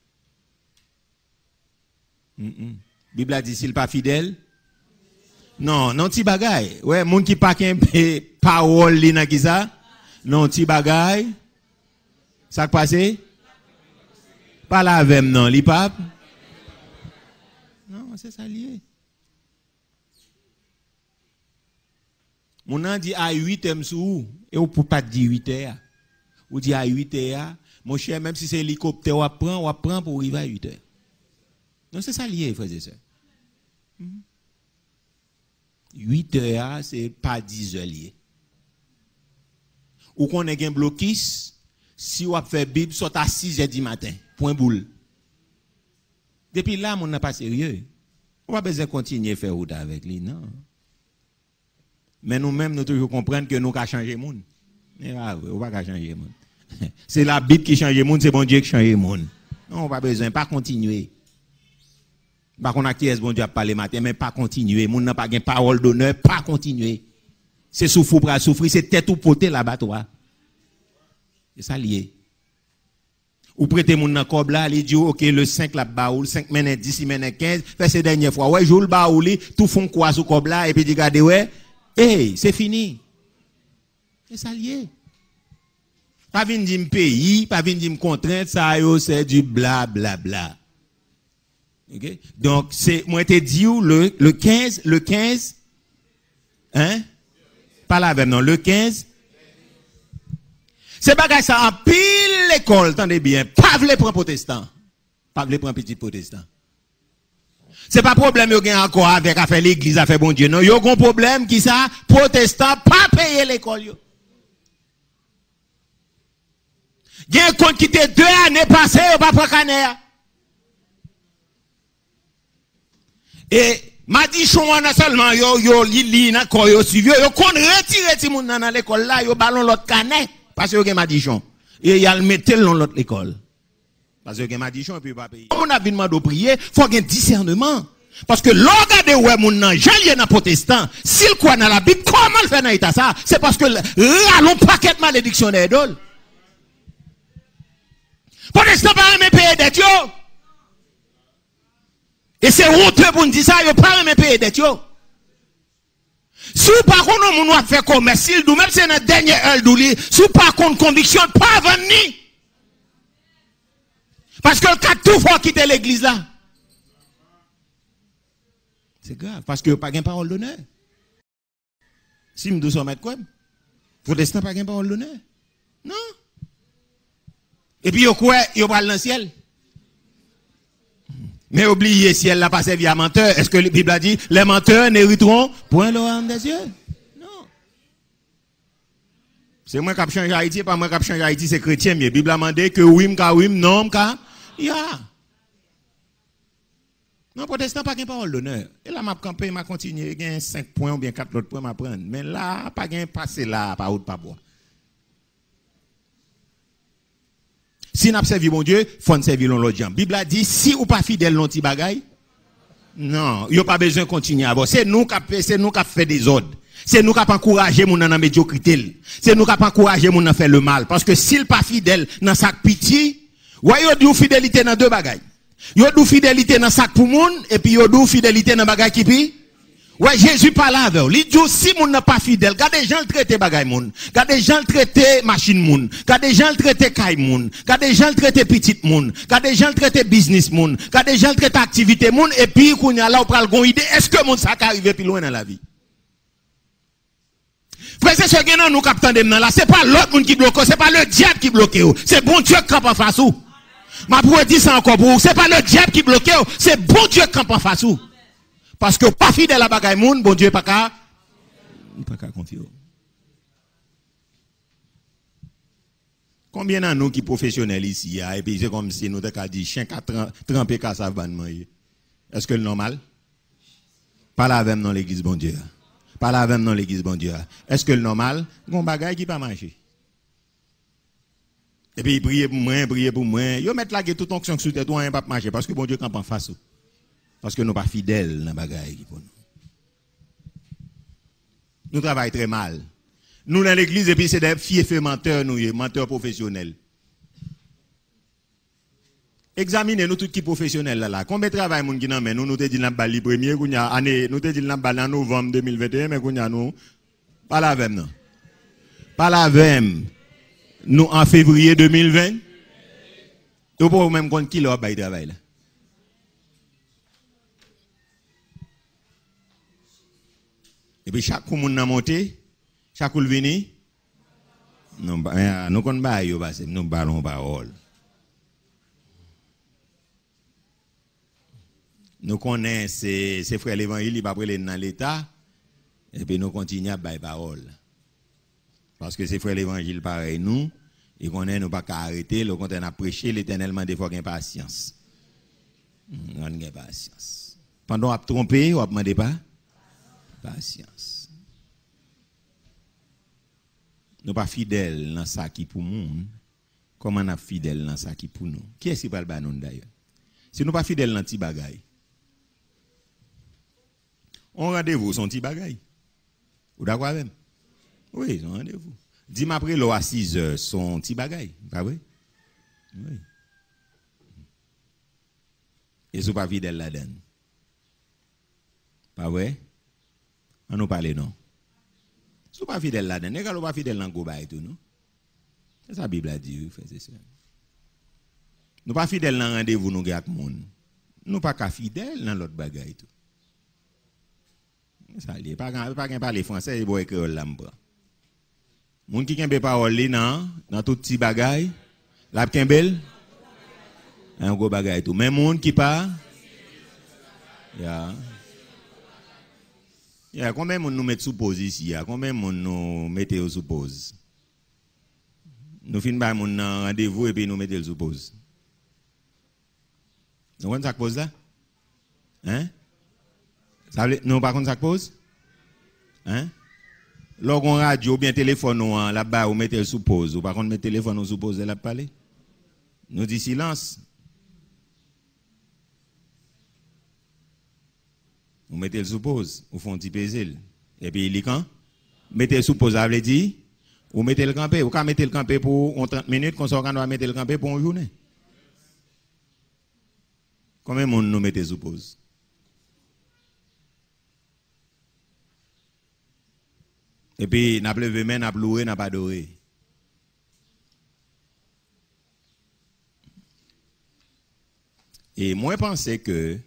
Bible a dit, s'il n'est pas fidèle? Non, non, ti bagay. Ouais, moun qui pas qu'un parole, li nan ki ça? Non, ti bagay. Ça passe? Pas la vem, non, li pape? Non, c'est ça lié. Mon an dit à 8h sous, et on peut pas dire 8h. Ou dit à 8h, mon cher, même si c'est hélicoptère, on prend pour arriver à 8h. Non, c'est ça lié, frères et sœurs. 8h, c'est pas 10h lié. Ou qu'on ait un blocus, si on fait Bible, soit à 6h du matin, point boule. Depuis là, on n'a pas sérieux. On va pas besoin de continuer à faire route avec lui, non. Mais nous-mêmes, nous toujours comprendre que nous avons changé le monde. Mais on va pas changer le monde. C'est la Bible qui change le monde, c'est bon Dieu qui change le monde. Non, on va pas besoin, pas continuer. Par contre, qui est bon Dieu à parler matin, mais pas continuer. Moun n'a pas de parole d'honneur, pas continuer. C'est souffrir pour souffrir, c'est tête ou poter là-bas, toi. C'est ça lié. Ou prêtez moun nan kob là, il dit OK le 5 la baoul, 5 minutes 10, 6 minutes 15, fait ces dernières fois. Ouais, joue le baouli, tout font quoi sous kob là et puis dit regardez ouais, c'est fini. C'est ça lié. Pas vinn di me pays, pas vinn di me contrainte, ça yo c'est du bla bla bla. OK? Donc c'est moi te dit le 15 hein? Pas la même non, le 15 c'est bagage ça en pile l'école, tendez bien, pas vle prendre protestant. Pas vle prendre petit protestant. C'est pas problème yo gen encore avec à faire l'église, à faire bon Dieu. Non, yo gon problème qui ça protestant pas payer l'école yo. Gen compte qui te 2 années passées, yo pas prendre caner. Et m'a dit chon on a seulement yo li na ko yo suivi yo kon retirer ti moun dans l'école là, yo ballon l'autre canet. Parce que m'a dit chon. Et il a le mettre dans l'autre école. Parce que m'a dit chon et puis pas payer. On a vu demandé de prier, faut un discernement. Parce que l'orgade ouais moun nan jalien nan protestant, s'il croit dans la Bible, comment le fait dans état ça? C'est parce que l'on paquet malédiction d'idole. Protestant pas même payer dette yo. Et c'est honteux pour nous dire ça, yo pas même payer dette yo. Si ou par contre, on va faire commerce, si même c'est notre dernière heure d'ouli, si ou par contre, conviction, pas venir. Parce que le cas tout faut quitter l'église là. C'est grave, parce que pas de parole d'honneur. Si nous devons mettre quoi? Protestant pas de parole d'honneur. Non. Et puis, il parle dans le ciel. Mais oubliez, si elle n'a pas servi à menteur, est-ce que la Bible a dit, les menteurs n'hériteront point le royaume des cieux? Non. C'est moi qui ai changé Haïti, pas moi qui ai changé Haïti, c'est chrétien. Mais la Bible a demandé que oui, non, non, protestant pas de parole d'honneur. Et là, ma campagne m'a continué, il y a 5 points ou bien 4 autres points à prendre. Mais là, pas de passer là, pas autre, pas boire. Si nous servi mon Dieu, il faut nous servir l'autre jambe. La Bible a dit, si ou pas fidèle non ti bagay, non, il n'y a pas besoin de continuer à avoir. C'est nous qui fait des ordres. C'est nous qui encourager mon dans la médiocrité. C'est nous qui encourager mon à faire le mal. Parce que s'il pas fidèle dans sa pitié, voyez du fidélité dans 2 bagailles. Yo dou fidélité dans sac pour moun et puis yo dou fidélité dans bagay qui pi. Ouais, Jésus parle avec eux. Il dit si moun n'est pas fidèle, regardez gens traiter bagay moun, regardez gens traiter machine moun, regardez gens traiter kay moun, regardez gens traiter petite moun, regardez gens traiter business moun, regardez gens traiter activité moun et puis kounya là ou pral gon idée, est-ce que moun ça ka arriver plus loin dans la vie? Frère, c'est ce que nous captons là, c'est pas l'autre monde qui bloque, c'est pas le diable qui bloque, c'est bon Dieu qui campe en face ou. Ma pour dire ça encore pour vous, c'est pas le diable qui bloque, c'est bon Dieu qui campe en face ou. Parce que pas fidèle à bagay moun, bon Dieu pas qu'à confier. Combien de nous qui professionnels ici, et puis c'est comme si nous avons dit, chien 30 cas savent ban manger. Est-ce que le normal? Pas la même dans l'église, bon Dieu. Pas la même dans l'église, bon Dieu. Est-ce que le normal? Gon bagay qui pas marcher. Et puis prier pour moi. Yo mettre la gueule toute onction sur tête, on pas marcher parce que bon Dieu campe en face. Parce que nous pas fidèles dans bagay pour nous. Nous travaillons très mal. Nous dans l'église et puis c'est des fiefs menteurs nous, menteurs professionnels. Examinez nous tout qui professionnels là. Combien de travail moun qui nan men nous te dit n'a bali premier kounya année nous te dit n'a bali en novembre 2021 mais kounya nous pas la même non. Pas la même. Nous en février 2020. Vous pouvez même compte qui leur bail travail là. Et puis chaque coup moun nan monté, chaque coup vini non nous kon ba yo parce nous ballon parole. Nous connaissons ces frères l'évangile, ils pas prêler dans l'état et puis nous continuons à bailler parole. Parce que ces frères l'évangile pareil nous, ils connaissent nous pas qu'à arrêter, le contraire à prêcher l'éternellement des fois gain patience. On gain patience. Pendant à tromper, on demande pas patience. Nous pas fidèles dans ça qui pour monde. Comment on est fidèle dans ça qui pour nous? Qui est-ce qui parle ba nous d'ailleurs? Si nous pas fidèles dans petit bagaille. On rendez-vous son petit bagaille. Ou d'accord même? Oui, son rendez-vous. Dis-moi après l'eau à 6 heures son petit bagaille, pas vrai? Oui. Et si pas fidèle là-dedans. Pas vrai? On nous parle non. Si pas fidèle là-dedans, n'est-ce pas fidèle dans le et tout, non? C'est ça la Bible a dit, c'est ça. Nous pas fidèles dans rendez-vous nous avec monde. Nous pas qu'à fidèles dans l'autre bagaille tout. Ça lié pas qu'à parler français, il faut écrire l'amba. Moun qui kembe parole dans tout petit bagaille, la kembel un gros bagaille tout. Même moun qui pas combien moun nous met sous pause ici, combien moun nous mettez sous pause. Nous fin ba moun rendez-vous et puis nous mettez sous pause. Nous on ça pause là? Hein? Ça veut non pas contre ça pause? Hein? Lorsqu'on radio ou bien téléphone là-bas ou mettez sous pause ou par contre mettez téléphone sous pause là parler. Nous dit silence. Vous mettez le sous pause, ou font un petit pésil. Et puis il est quand? Mettez le sous pause, ça veut dire ou mettez le campé, ou quand mettez le campé pour 30 minutes, qu'on s'organise à mettre le campé pour une journée. Combien de monde nous mettez sous pause? Et puis, n'a pas levé main, n'a pas loué, n'a pas adoré. Et moi, je pense que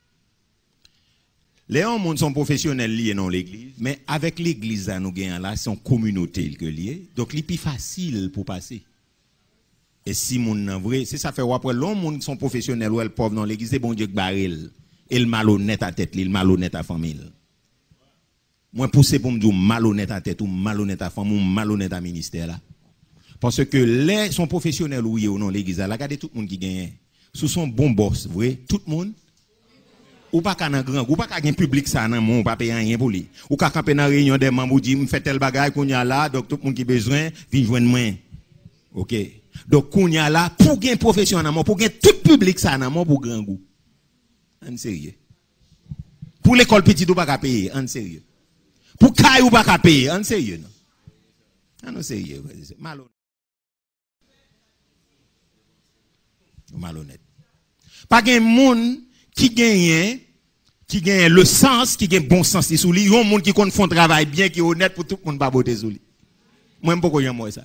les gens sont professionnels liés dans l'église, mais avec l'église, nous gagnons là, c'est une communauté que lié. Donc, c'est plus facile pour passer. Et si mon vrai, c'est ça fait après les gens sont professionnels ou les pauvres dans l'église, c'est bon Dieu qui barrel. Et le malhonnête à tête, le malhonnête à famille. Moi, poussé pour me dire malhonnête à tête ou malhonnête à femme ou malhonnête à ministère là. Parce que les sont professionnels ou non l'église là, regardez tout le monde qui gagne. Sous son bon boss, vrai, tout le monde. Ou pas qu'un grand, ou pas qu'un public ça nan mon pas payer rien pour lui. Ou qu'à camper dans réunion des membres dit me fait tel bagage qu'on y a là, donc tout le monde qui besoin vient joindre moi. OK. Donc qu'on y a là pour gain profession nan pour gain tout public ça nan pour grand goût. En sérieux. Pour l'école petite ou pas qu'à payer, en sérieux. Pour caille ou pas qu'à payer, en sérieux non. En sérieux, malhonnête. Malhonnête. Pas de monde qui gagne le sens, qui gagne bon sens sous lui. Il y a un monde qui compte font travail bien, qui est honnête pour tout le monde pas botter sous lui. Moi, pourquoi j'aime moi ça?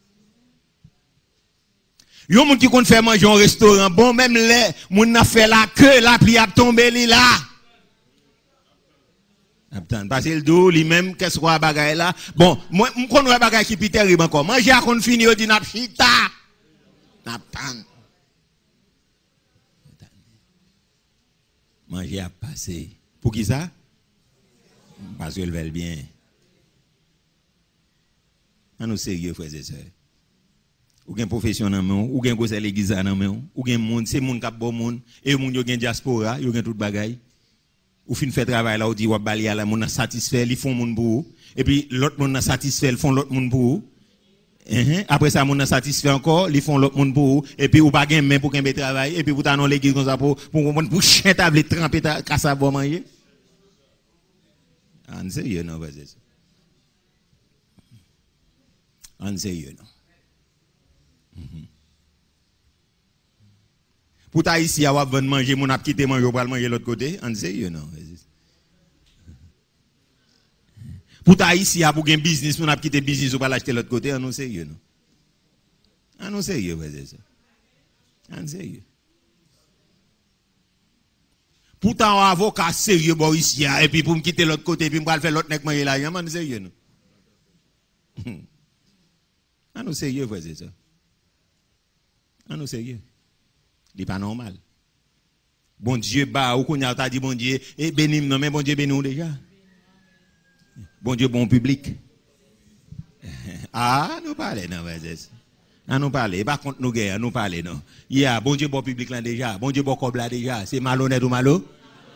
Il y a un monde qui compte faire manger au restaurant. Bon, même les, moun n'a fait la queue, la pli a tombé là. Parce que le dos, lui-même, qu'est-ce qu'on a bagaille là? Bon, moi, je connais bagaille qui est terrible encore. Manger à qu'on finit, on dit n'a chita. N'a pas. Manger à passer. Pour qui ça? Parce qu'elle veut bien. On nous sérieux, frères et sœurs. Ou gen profession nan men, ou gen conseil l'église nan men, ou gen monde, c'est monde qui bon monde, et monde yo gen diaspora, yo gen tout bagay. Ou fin fait travail là, ou dit ou bali à la monde satisfait, ils font monde pour et puis l'autre monde satisfait, ils font l'autre monde pour après ça monde satisfait encore, ils font l'autre monde pour et puis ou pas gen main pour gen travail et puis pour t'anon l'église comme ça pour chien table tremper casse à boire manger. En sérieux non, vas-y. En sérieux non. Pour ta ici, avoir vendre manger, mon a quitté manger, pour manger l'autre côté, on sait, non. Pour ta ici, pour un business, mon a quitté business, pour l'acheter l'autre côté, on sait, non. On sait, on sait. Pour ta avocat sérieux, bon ici, et puis pour me quitter l'autre côté, et puis me faire l'autre nèg manger là, on sait, non. On sait, frère, ça. On sérieux. C'est pas normal. Bon Dieu, ou qu'on a dit bon Dieu, et bénis non mais bon Dieu bénis nous déjà. Bon Dieu bon public. Ah, nous parlons non vas-y. Ah nous parler, pas contre nous guerre, nous parler non. Yeah, bon Dieu bon public là déjà, bon Dieu bon cob là déjà, c'est malhonnête ou malhonnête?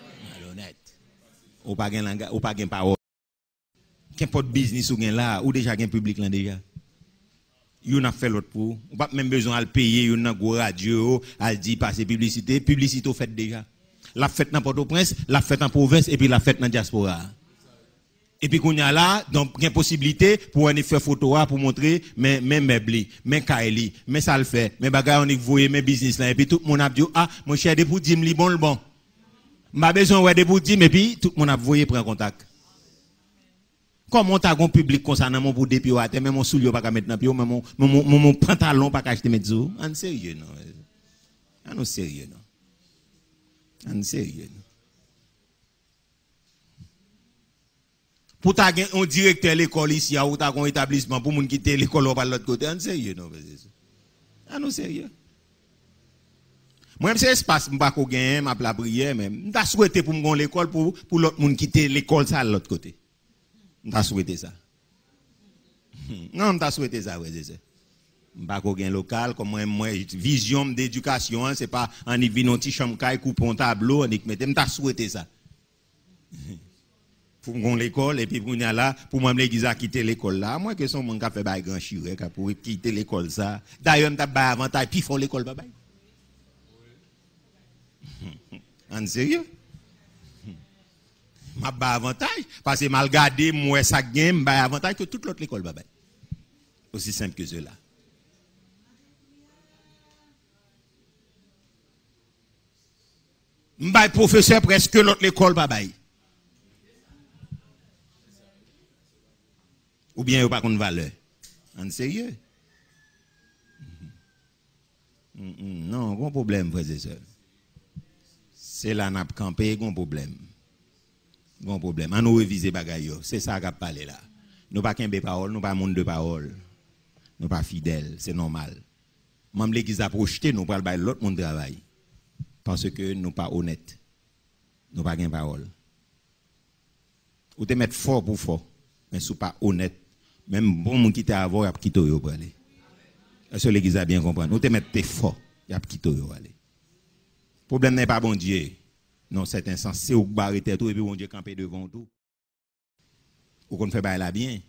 Ou pas gain langage, ou pas gain parole. Qu'importe business ou gain là, ou déjà gain public là déjà. Yon a fait l'autre pour. On pas même besoin de payer, yon a go radio, al dit passer publicité, publicité fait déjà. La fête dans Port-au-Prince, la fête en province et puis la fête dans diaspora. Et puis qu'on y a là, donc il y a possibilité pour aller faire photo pour montrer mes meubles, mes kaili, mes ça le fait, mes bagages on y voyer mes business là et puis tout le monde a dit ah mon cher de pour dire li bon le bon. M'a besoin ouais de pour dire et puis tout le monde a voyer prendre contact. Comment t'as un public comme ça dans mon bout de pied à terre, même mon soulier pas mettre dans pied, même mon pantalon pas acheter mettre sous. En sérieux non. En sérieux non. En sérieux non. Pour t'as un directeur de l'école ici ou t'as un établissement pour moun quitter l'école par l'autre côté, en sérieux non. En sérieux. Moi même c'est espace m'pas ko gagner m'a la prière même. M'ta souhaité pour m'gon l'école pour l'autre moun quitter l'école ça de l'autre côté. M'ta souhaité ça. Non, m'ta souhaité ça, ouais, c'est ça. M'pa ko gen local comme moi vision d'éducation, c'est pas en y vinn petit chambre caille coupon tableau, on y mette m'ta souhaité ça. Pour m'gon l'école et puis pour y là pour moi l'église a quitter l'école là, moi que son mon ka fait bail grand chiré pour quitter l'école ça. D'ailleurs m'ta ba avantage puis font l'école ba bail. En sérieux? M'a ba avantage parce que mal gardé moi ça gagne ba avantage que toute l'autre l'école baba. Aussi simple que cela. M'ba professeur presque l'autre l'école baba. Ou bien yo pas contre valeur. En sérieux? Non, bon problème frères et sœurs. C'est là n'a campé gon problème. Bon problème. On nous réviser bagaille yo. C'est ça qu'a parlé là. Nous pas kembe parole, nous pas monde de parole. Nous pas fidèles, c'est normal. Même l'église a projeté nous pral bay l'autre monde travail. Parce que nous pas honnêtes. Nous pas gain parole. Ou te mettre fort pour fort, mais sou pas honnête. Même bon monde qui t'a avoir y a quitté yo pour aller. Est-ce que l'église a bien compris? Ou te mettre fort, y a quitté yo aller. Problème n'est pas bon Dieu. Non, c'est insensé ou barrer tête et puis bon Dieu camper devant tout. Ou qu'on fait bail là bien.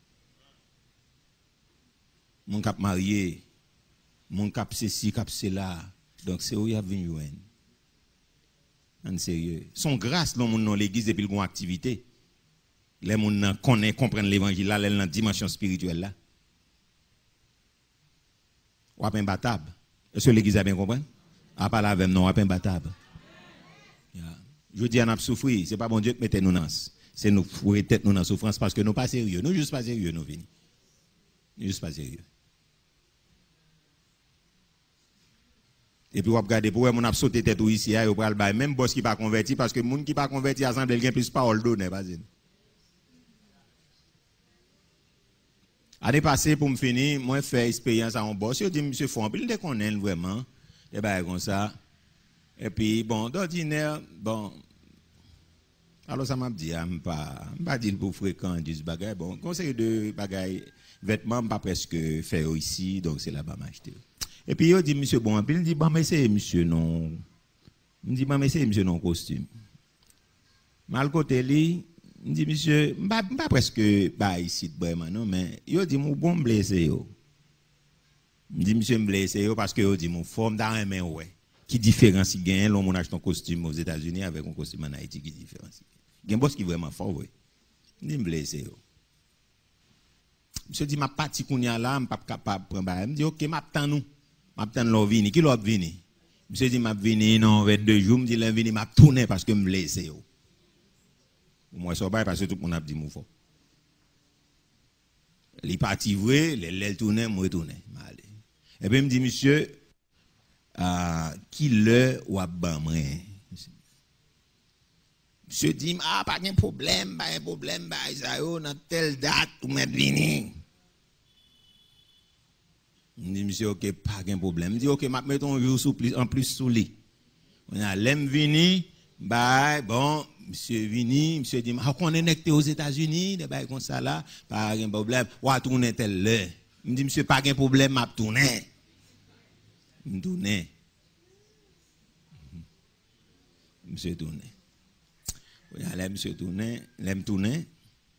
Mon cap marié, mon cap ceci, cap cela. Donc c'est où il y a venu joindre. En sérieux. Son grâce dans mon l'église depuis le gon activité. Les gens connaissent, comprennent l'évangile là, dans la dimension spirituelle là. Ou pas imbattable. Est-ce que l'église a bien compris? À part avec non, pas imbattable. Je dis, on a souffert. Ce n'est pas bon Dieu qui mette nous dans. C'est nous qui tête nous dans la souffrance parce que nous pas sérieux. Nous juste pas sérieux, nous venons. Nous juste pas sérieux. Et puis, vous regardez, pour mon a sauté tête ici, il y a même boss qui pas converti parce que les gens qui pas converti ensemble, ils ont plus parole donner. Année passée, pour me finir, moi, j'ai fait expérience à un boss. Je dis, monsieur Fon, il déconne vraiment. Et bien, comme ça. Et puis, bon, d'ordinaire, bon. Alors, ça m'a dit, je ne pas dire pour fréquent, du bagage. Bon, conseil de bagage, vêtements, pas presque faire ici, donc c'est là-bas m'acheter. Et puis, il dit, monsieur, bon, il dit, bon, mais c'est monsieur, non. Il dit, bon, mais c'est monsieur, non, costume. Mal côté, il dit, monsieur, pas presque, bah, ici, vraiment, non, mais, il dit, mon bon blessé, yo. Il dit, monsieur, blessé, parce que, il dit, mon forme dans un main, ouais. Qui différencie gain, l'homme, on achète un costume aux États-Unis avec un costume en Haïti, qui différencie. Il y a un boss qui est vraiment fort, oui. Il dit, blessé, yo. Monsieur dit, ma partie qu'on y a là, je ne suis pas capable de prendre. Il me dit, ok, je m'attends nous. Je m'attends l'on vini. Qui l'autre vini? Monsieur dit, je vini, non, 22 jours, je me dit, l'on vini, je tourné parce que je me blessé, yo. Moi, je ne sais pas parce que tout le monde a dit, je fort. Il est parti vrai, il tourné, moi, tourné. Et puis, il me dit, monsieur, qui le ou a ban moi? Monsieur dit, ah, pas de problème, ça yo, dans telle date, ou m'être vini. Je dis, monsieur, ok, pas de problème. Je dis, ok, je mets ton jour en plus sous lit. On a l'aime vini, bah, bon, monsieur vini, monsieur dit, ah, qu'on est connecté aux États-Unis, de bail comme ça là, pas de problème, ou à tourner tel l'heure. Je dis, monsieur, pas de problème, m'a tourné. Je tourné. Monsieur tourné. Là, monsieur tourné, l'aime tourner.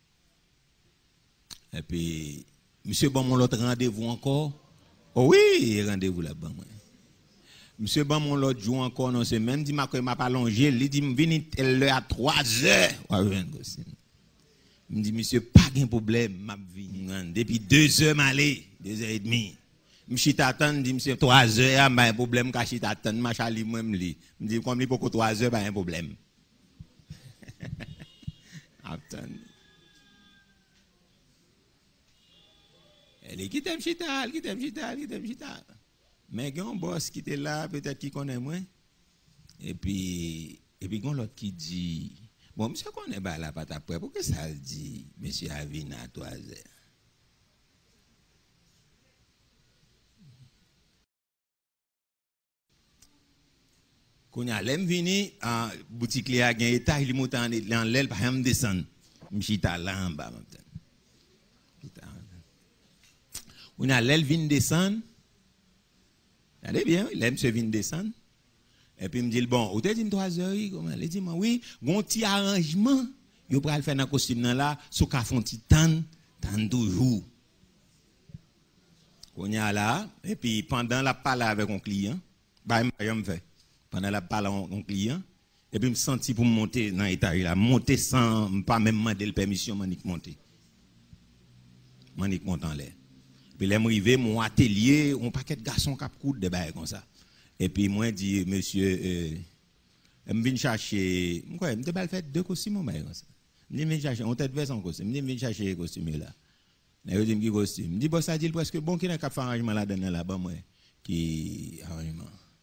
Et puis, monsieur, bon, mon autre rendez-vous encore. Oh oui, rendez-vous là-bas. Monsieur, bon, mon autre jour encore, non, c'est même, dit, m'a pas longé, il dit, venez à 3 heures. Il me dit, monsieur, pas de problème, m'a venu. Depuis 2 heures, m'aller, 2 heures et demie. Je t'attends, dit, monsieur, 3 heures, pas un problème, quand je t'attends, je suis moi-même. Je me dis, comme il faut 3 heures, pas un problème. Attends. Elle est qui t'aime chita. Mais il y a un boss qui était là, peut-être qui connaît moi. Et puis, il y a l'autre qui dit, bon, monsieur connaît pas la pâte après, pourquoi ça le dit, monsieur Avina à 3 heures? Quand il y a l'aime vini, en boutique, il y a un état, il monte en l'aile, par exemple, descend. Je suis là en bas. Quand il y a l'aile vini descendre, allez bien, l'aime se vini descendre. Et puis il me dit, bon, vous avez dit 3 heures, comment? Il dit, oui, bon petit arrangement, vous pouvez le faire dans le costume là, sous qu'à font petit temps toujours. Quand il y a là, et puis pendant la parole avec un client, bah, je me fais. Pendant la parole avec un client, et puis je me senti pour monter dans l'étage là, monter sans pas même demander la permission, manique monter. Manique monter en l'air. Puis là, je suis mon atelier, un paquet de garçons qui coudent de bail comme ça. Et puis moi, je dis, monsieur, je viens chercher, je vais faire 2 costumes, je viens chercher, on t'a fait son costume, je viens chercher les costumes là. Je dis, qui costume? Je dis, bon, ça dit presque bon, qui n'a qu'à faire arrangement là-dedans là-bas, moi, qui arrangement.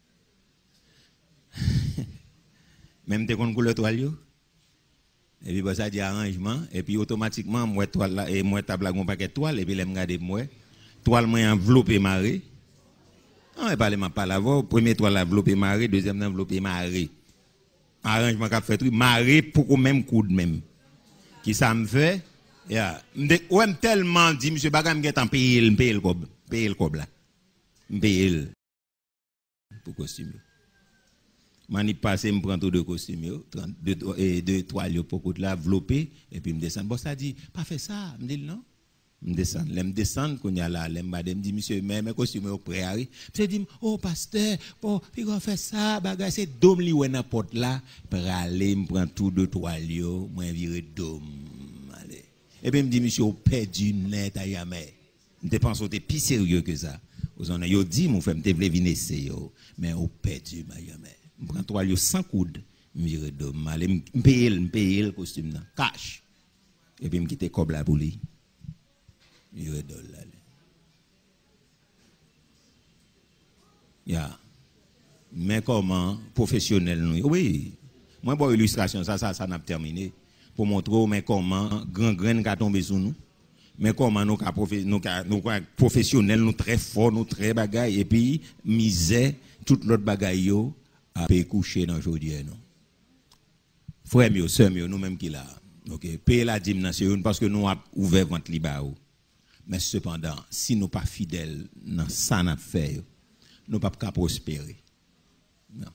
Même tes couleur toile. Et puis, ça dit arrangement. Et puis, automatiquement, moi, toile là, et moi, table un paquet de toile. Et puis, je regarde moi. Toile, moi, enveloppé marée. On va parler pas là. Premier toile, enveloppé marée. Deuxième, enveloppé marée. Arrangement qu'a fait, marée pour même coude même. Qui ça me fait? Ouais, tellement dit, monsieur Bagam, je vais payer le cob là. Payer pour costume. Mani passé, me prend tout de costumes, 2 toiles pour côté là, enveloppé, et puis me descend. Bon, ça dit, pas fait ça. Me dit non. Me descend, quand il y a là, me dit, monsieur, mais mes costumes sont prêts. Je dis, oh, pasteur, bon, puis on fait ça, bagage, c'est dôme li ou n'importe là, pour aller, me prend tout de toiles, moi, virer dôme. Et puis me dit, monsieur, on perdu net à jamais. Je pense que c'est plus sérieux que ça. Vous en avez dit, mon frère, je voulais venir essayer, mais au perdu, Miami. Je prends trois lieux sans coude, je vire de mal, je paye le costume, cash. Et puis je quitte comme la pour lui. Je vire de là. Yeah. Mais comment professionnel nous? Oui. Moi, pour illustration, ça n'a pas terminé. Pour montrer mais comment grand grain qui tombé sur nous. Mais comment nous professionnels, nous très forts, nous très bagaille, et puis misère, toute l'autre bagaille à payer coucher dans aujourd'hui. Frère mieux, sœur mieux, nous-mêmes qui là. OK, payer la dîme parce que nous avons ouvert votre libre. Mais cependant, si nous pas fidèles dans ça n'a fait, nous ne pouvons pas prospérer. Non.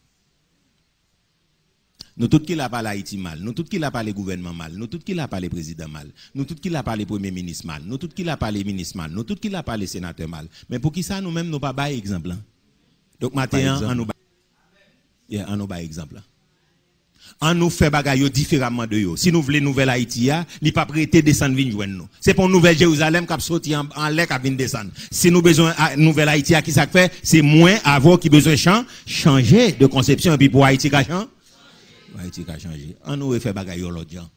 Nous tous qui la parlé Haïti mal, nous tous qui la parlé gouvernement mal, nous tous qui la parlé président mal, nous tous qui la parlé premier ministre mal, nous tous qui la parlé ministre mal, nous tous qui la parlé sénateur mal. Mais pour qui ça nous-mêmes nous pas bail exemple. Donc maintenant on nous bail exemple. On nous fait bagaille différemment de yo. Si nous voulons nouvelle Haïti il pas prêter descendre venir joindre nous. C'est pour nouvelle Jérusalem qui a sorti en l'air qui vient descendre. Si nous besoin nouvelle Haïti qui ça fait, c'est moins avant qui besoin changer de conception et puis pour Haïti qui change. Haïti qui a changé. On nous fait bagaille l'autre gens.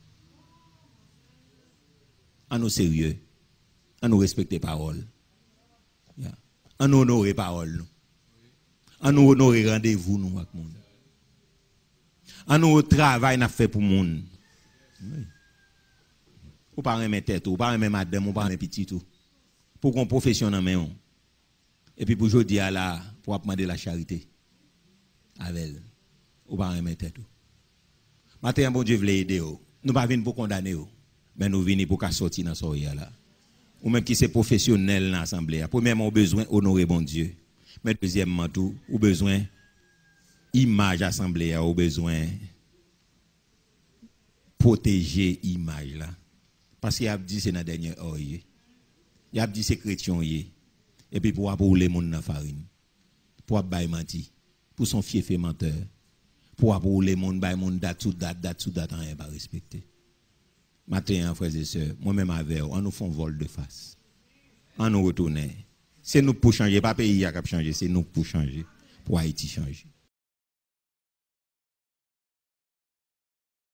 On nous sérieux. On nous respecte parole. On nous honore parole. On nous honore rendez-vous nous avec monde. On nous travail n'a fait pour monde. Ou pas remettre tête, ou pas remettre madame, ou pas remettre petit tout. Pour qu'on profession en main. Et puis pour aujourd'hui à la pour demander la charité. Avec elle. Ou pas remettre tête. Maintenant, bon Dieu voulait aider. Nous pas venir pour condamner, mais nous venons pour sortir dans ce là. Ou même qui c'est professionnel dans l'assemblée. Premièrement, on a besoin d'honorer bon Dieu. Mais deuxièmement, tout, on a besoin image assemblée, on a besoin protéger l'image là. Parce qu'il a dit c'est dans la dernière heure. Il a dit c'est chrétien. Et puis pour les monde dans la farine. Pour bailler menti. Pour son fief et menteur. Pour les monde bailler monde date sous date, on n'est pas respecté. Maintenant, frères et sœurs, moi-même avec eux, on nous fait un vol de face. On nous retourne. C'est nous pour changer, pas pays qui a changé, c'est nous pour changer, pour Haïti changer.